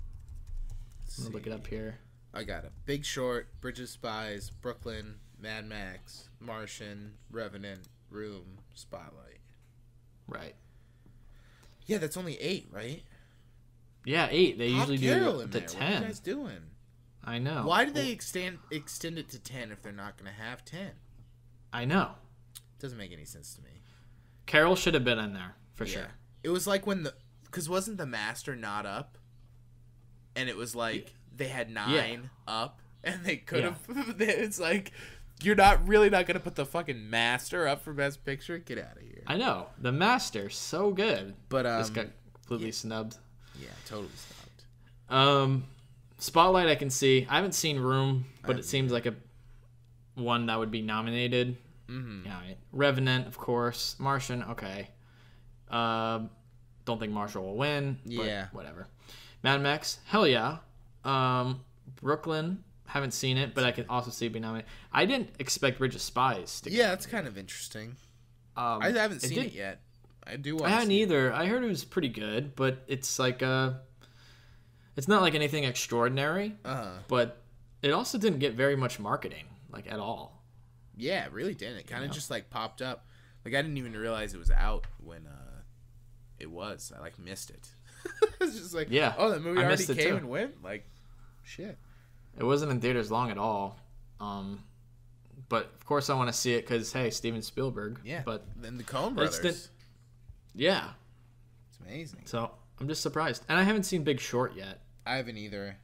Speaker 1: gonna look it up here.
Speaker 2: I got it. Big Short, Bridge of Spies, Brooklyn, Mad Max, Martian, Revenant, Room, Spotlight.
Speaker 1: Right.
Speaker 2: Yeah, that's only 8, right?
Speaker 1: Yeah, 8. They usually
Speaker 2: Carol
Speaker 1: do
Speaker 2: in
Speaker 1: to
Speaker 2: there.
Speaker 1: 10.
Speaker 2: What are you guys doing?
Speaker 1: I know.
Speaker 2: Why did they extend it to 10 if they're not going to have 10?
Speaker 1: I know.
Speaker 2: Doesn't make any sense to me.
Speaker 1: Carol should have been in there for sure.
Speaker 2: It was because wasn't the Master not up? And it was they had 9 up, and they could have. It's you're not going to put the fucking Master up for Best Picture. Get out of here.
Speaker 1: I know the Master, so good,
Speaker 2: but
Speaker 1: just got completely snubbed.
Speaker 2: Yeah, totally snubbed.
Speaker 1: Spotlight, I can see. I haven't seen Room, but it seems like one that would be nominated. Mm-hmm. Yeah, right. Revenant, of course. Martian, okay. Don't think Marshall will win. But whatever. Mad Max, hell yeah. Brooklyn, haven't seen it, but I can also see it be nominated. I didn't expect Bridge of Spies to get nominated.
Speaker 2: That's kind of interesting. I haven't seen it yet. I do want to see it.
Speaker 1: I hadn't either. I heard it was pretty good, but it's it's not like anything extraordinary. But it also didn't get very much marketing, at all.
Speaker 2: Yeah, it really didn't. It kind of just popped up. I didn't even realize it was out when it was. I missed it. It's just oh, that movie already came and went. Shit.
Speaker 1: It wasn't in theaters long at all. But of course I want to see it because hey, Steven Spielberg.
Speaker 2: Yeah.
Speaker 1: But
Speaker 2: then the Coen Brothers.
Speaker 1: Yeah.
Speaker 2: It's amazing.
Speaker 1: So I'm just surprised, and I haven't seen Big Short yet.
Speaker 2: I haven't either.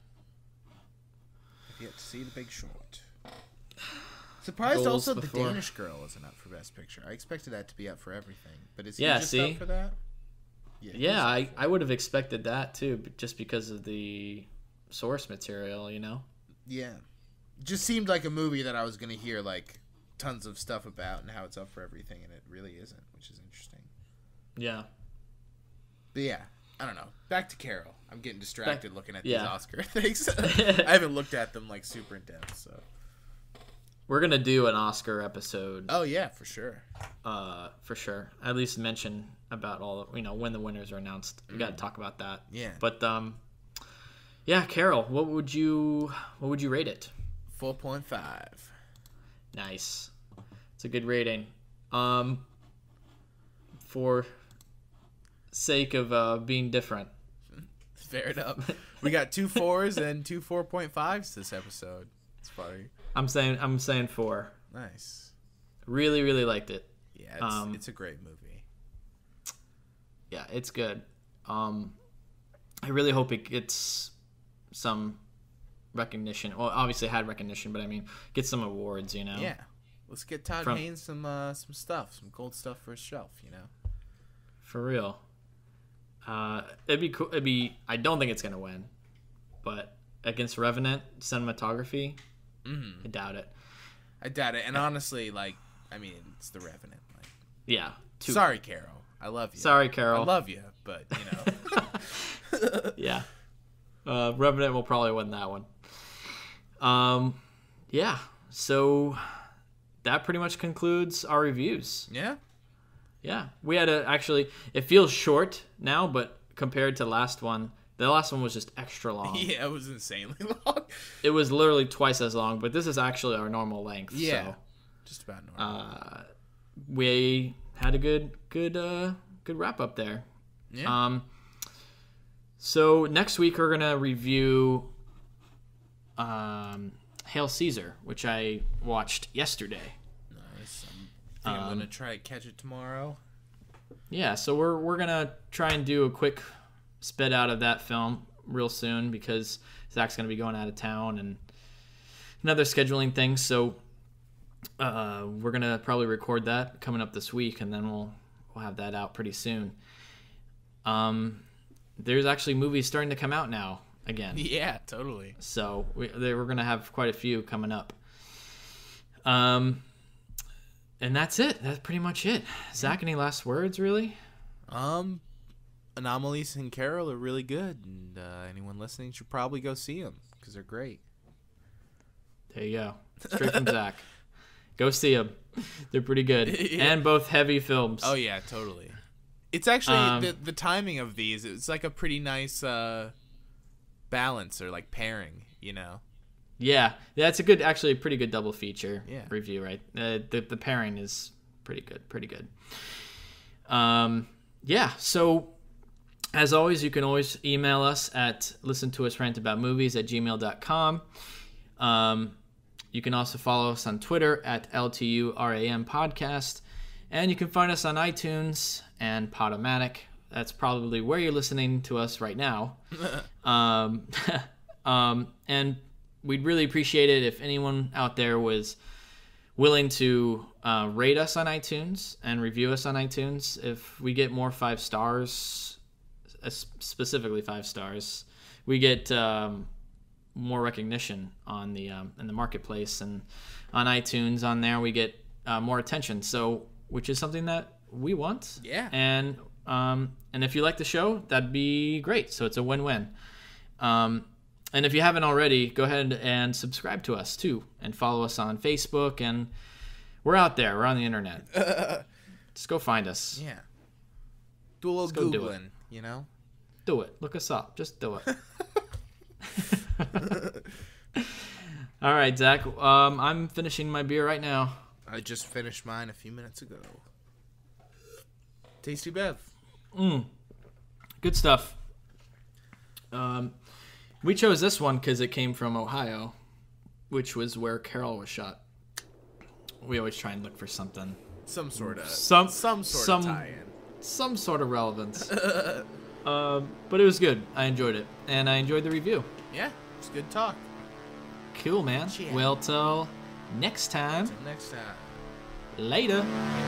Speaker 2: I've yet to see The Big Short. Surprised also The Danish Girl isn't up for Best Picture. I expected that to be up for everything, but is he just up for that?
Speaker 1: Yeah, I would have expected that too, just because of the source material,
Speaker 2: Yeah. Just seemed like a movie that I was going to hear tons of stuff about and how it's up for everything, and it really isn't, which is interesting.
Speaker 1: Yeah.
Speaker 2: But yeah, I don't know. Back to Carol. I'm getting distracted looking at these Oscar things. I haven't looked at them super in depth, so.
Speaker 1: We're going to do an Oscar episode.
Speaker 2: Oh yeah, for sure.
Speaker 1: For sure. At least mention about all of, when the winners are announced. We got to talk about that.
Speaker 2: Yeah.
Speaker 1: But yeah, Carol, what would you rate it?
Speaker 2: 4.5.
Speaker 1: Nice. It's a good rating. For sake of being different.
Speaker 2: Fair enough. We got 2 4s and 2 4.5s this episode. It's funny.
Speaker 1: I'm saying 4.
Speaker 2: Nice.
Speaker 1: Really, really liked it.
Speaker 2: Yeah, it's a great movie.
Speaker 1: Yeah, it's good. I really hope it gets some recognition. Well, obviously had recognition, but I mean, get some awards, you know?
Speaker 2: Yeah. Let's get Todd Haynes some stuff, some gold stuff for his shelf, you know?
Speaker 1: For real. It'd be cool. I don't think it's going to win, but against Revenant, cinematography, I doubt it.
Speaker 2: I doubt it. And honestly, like, I mean, it's the Revenant. Like,
Speaker 1: yeah.
Speaker 2: Sorry, Carol. I love you.
Speaker 1: Sorry, Carol.
Speaker 2: I love you, but, you know.
Speaker 1: Yeah. Revenant will probably win that one. Yeah. So that pretty much concludes our reviews.
Speaker 2: Yeah.
Speaker 1: Yeah. We had actually, it feels short now, but compared to the last one was just extra long.
Speaker 2: Yeah, it was insanely long.
Speaker 1: It was literally twice as long, but this is actually our normal length.
Speaker 2: Yeah.
Speaker 1: So,
Speaker 2: just about normal.
Speaker 1: We had a good wrap up there.
Speaker 2: Yeah.
Speaker 1: So next week we're gonna review Hail Caesar, which I watched yesterday.
Speaker 2: Nice. I think I'm gonna try to catch it tomorrow.
Speaker 1: Yeah, so we're gonna try and do a quick spit out of that film real soon because Zach's gonna be going out of town and other scheduling things. So we're gonna probably record that coming up this week, and then we'll have that out pretty soon. There's actually movies starting to come out now again.
Speaker 2: Yeah, totally.
Speaker 1: So we're gonna have quite a few coming up. And that's it. That's pretty much it. Zach, any last words, really?
Speaker 2: Anomalisa and Carol are really good, and anyone listening should probably go see them because they're great.
Speaker 1: There you go. Straight from Zach. Go see them. They're pretty good.
Speaker 2: Yeah.
Speaker 1: And both heavy films.
Speaker 2: Oh, yeah, totally. It's actually, the timing of these, it's like a pretty nice balance or like pairing, you know?
Speaker 1: Yeah, it's actually a pretty good double feature review, right? The pairing is pretty good. Yeah, so as always, you can always email us at listentousrantaboutmovies@gmail.com. You can also follow us on Twitter at LTURAM podcast, and you can find us on iTunes and Podomatic. That's probably where you're listening to us right now. And we'd really appreciate it if anyone out there was willing to rate us on iTunes and review us on iTunes. If we get more 5 stars, specifically 5 stars, we get more recognition on the in the marketplace, and on iTunes. On there, we get more attention. So, which is something that we want.
Speaker 2: Yeah.
Speaker 1: And if you like the show, that'd be great. So it's a win-win. And if you haven't already, go ahead and subscribe to us too, and follow us on Facebook. And we're out there. We're on the internet. Just go find us.
Speaker 2: Yeah. Do a little Googling, you know?
Speaker 1: Do it. Look us up. Just do it. All right, Zach. I'm finishing my beer right now.
Speaker 2: I just finished mine a few minutes ago. Tasty Bev.
Speaker 1: Good stuff. We chose this one because it came from Ohio, which was where Carol was shot. We always try and look for something.
Speaker 2: Some sort of tie-in.
Speaker 1: Some sort of relevance. But it was good. I enjoyed it. And I enjoyed the review.
Speaker 2: Yeah, it's good talk.
Speaker 1: Cool, man.
Speaker 2: Yeah.
Speaker 1: Well, till next time.
Speaker 2: Till next time.
Speaker 1: Later.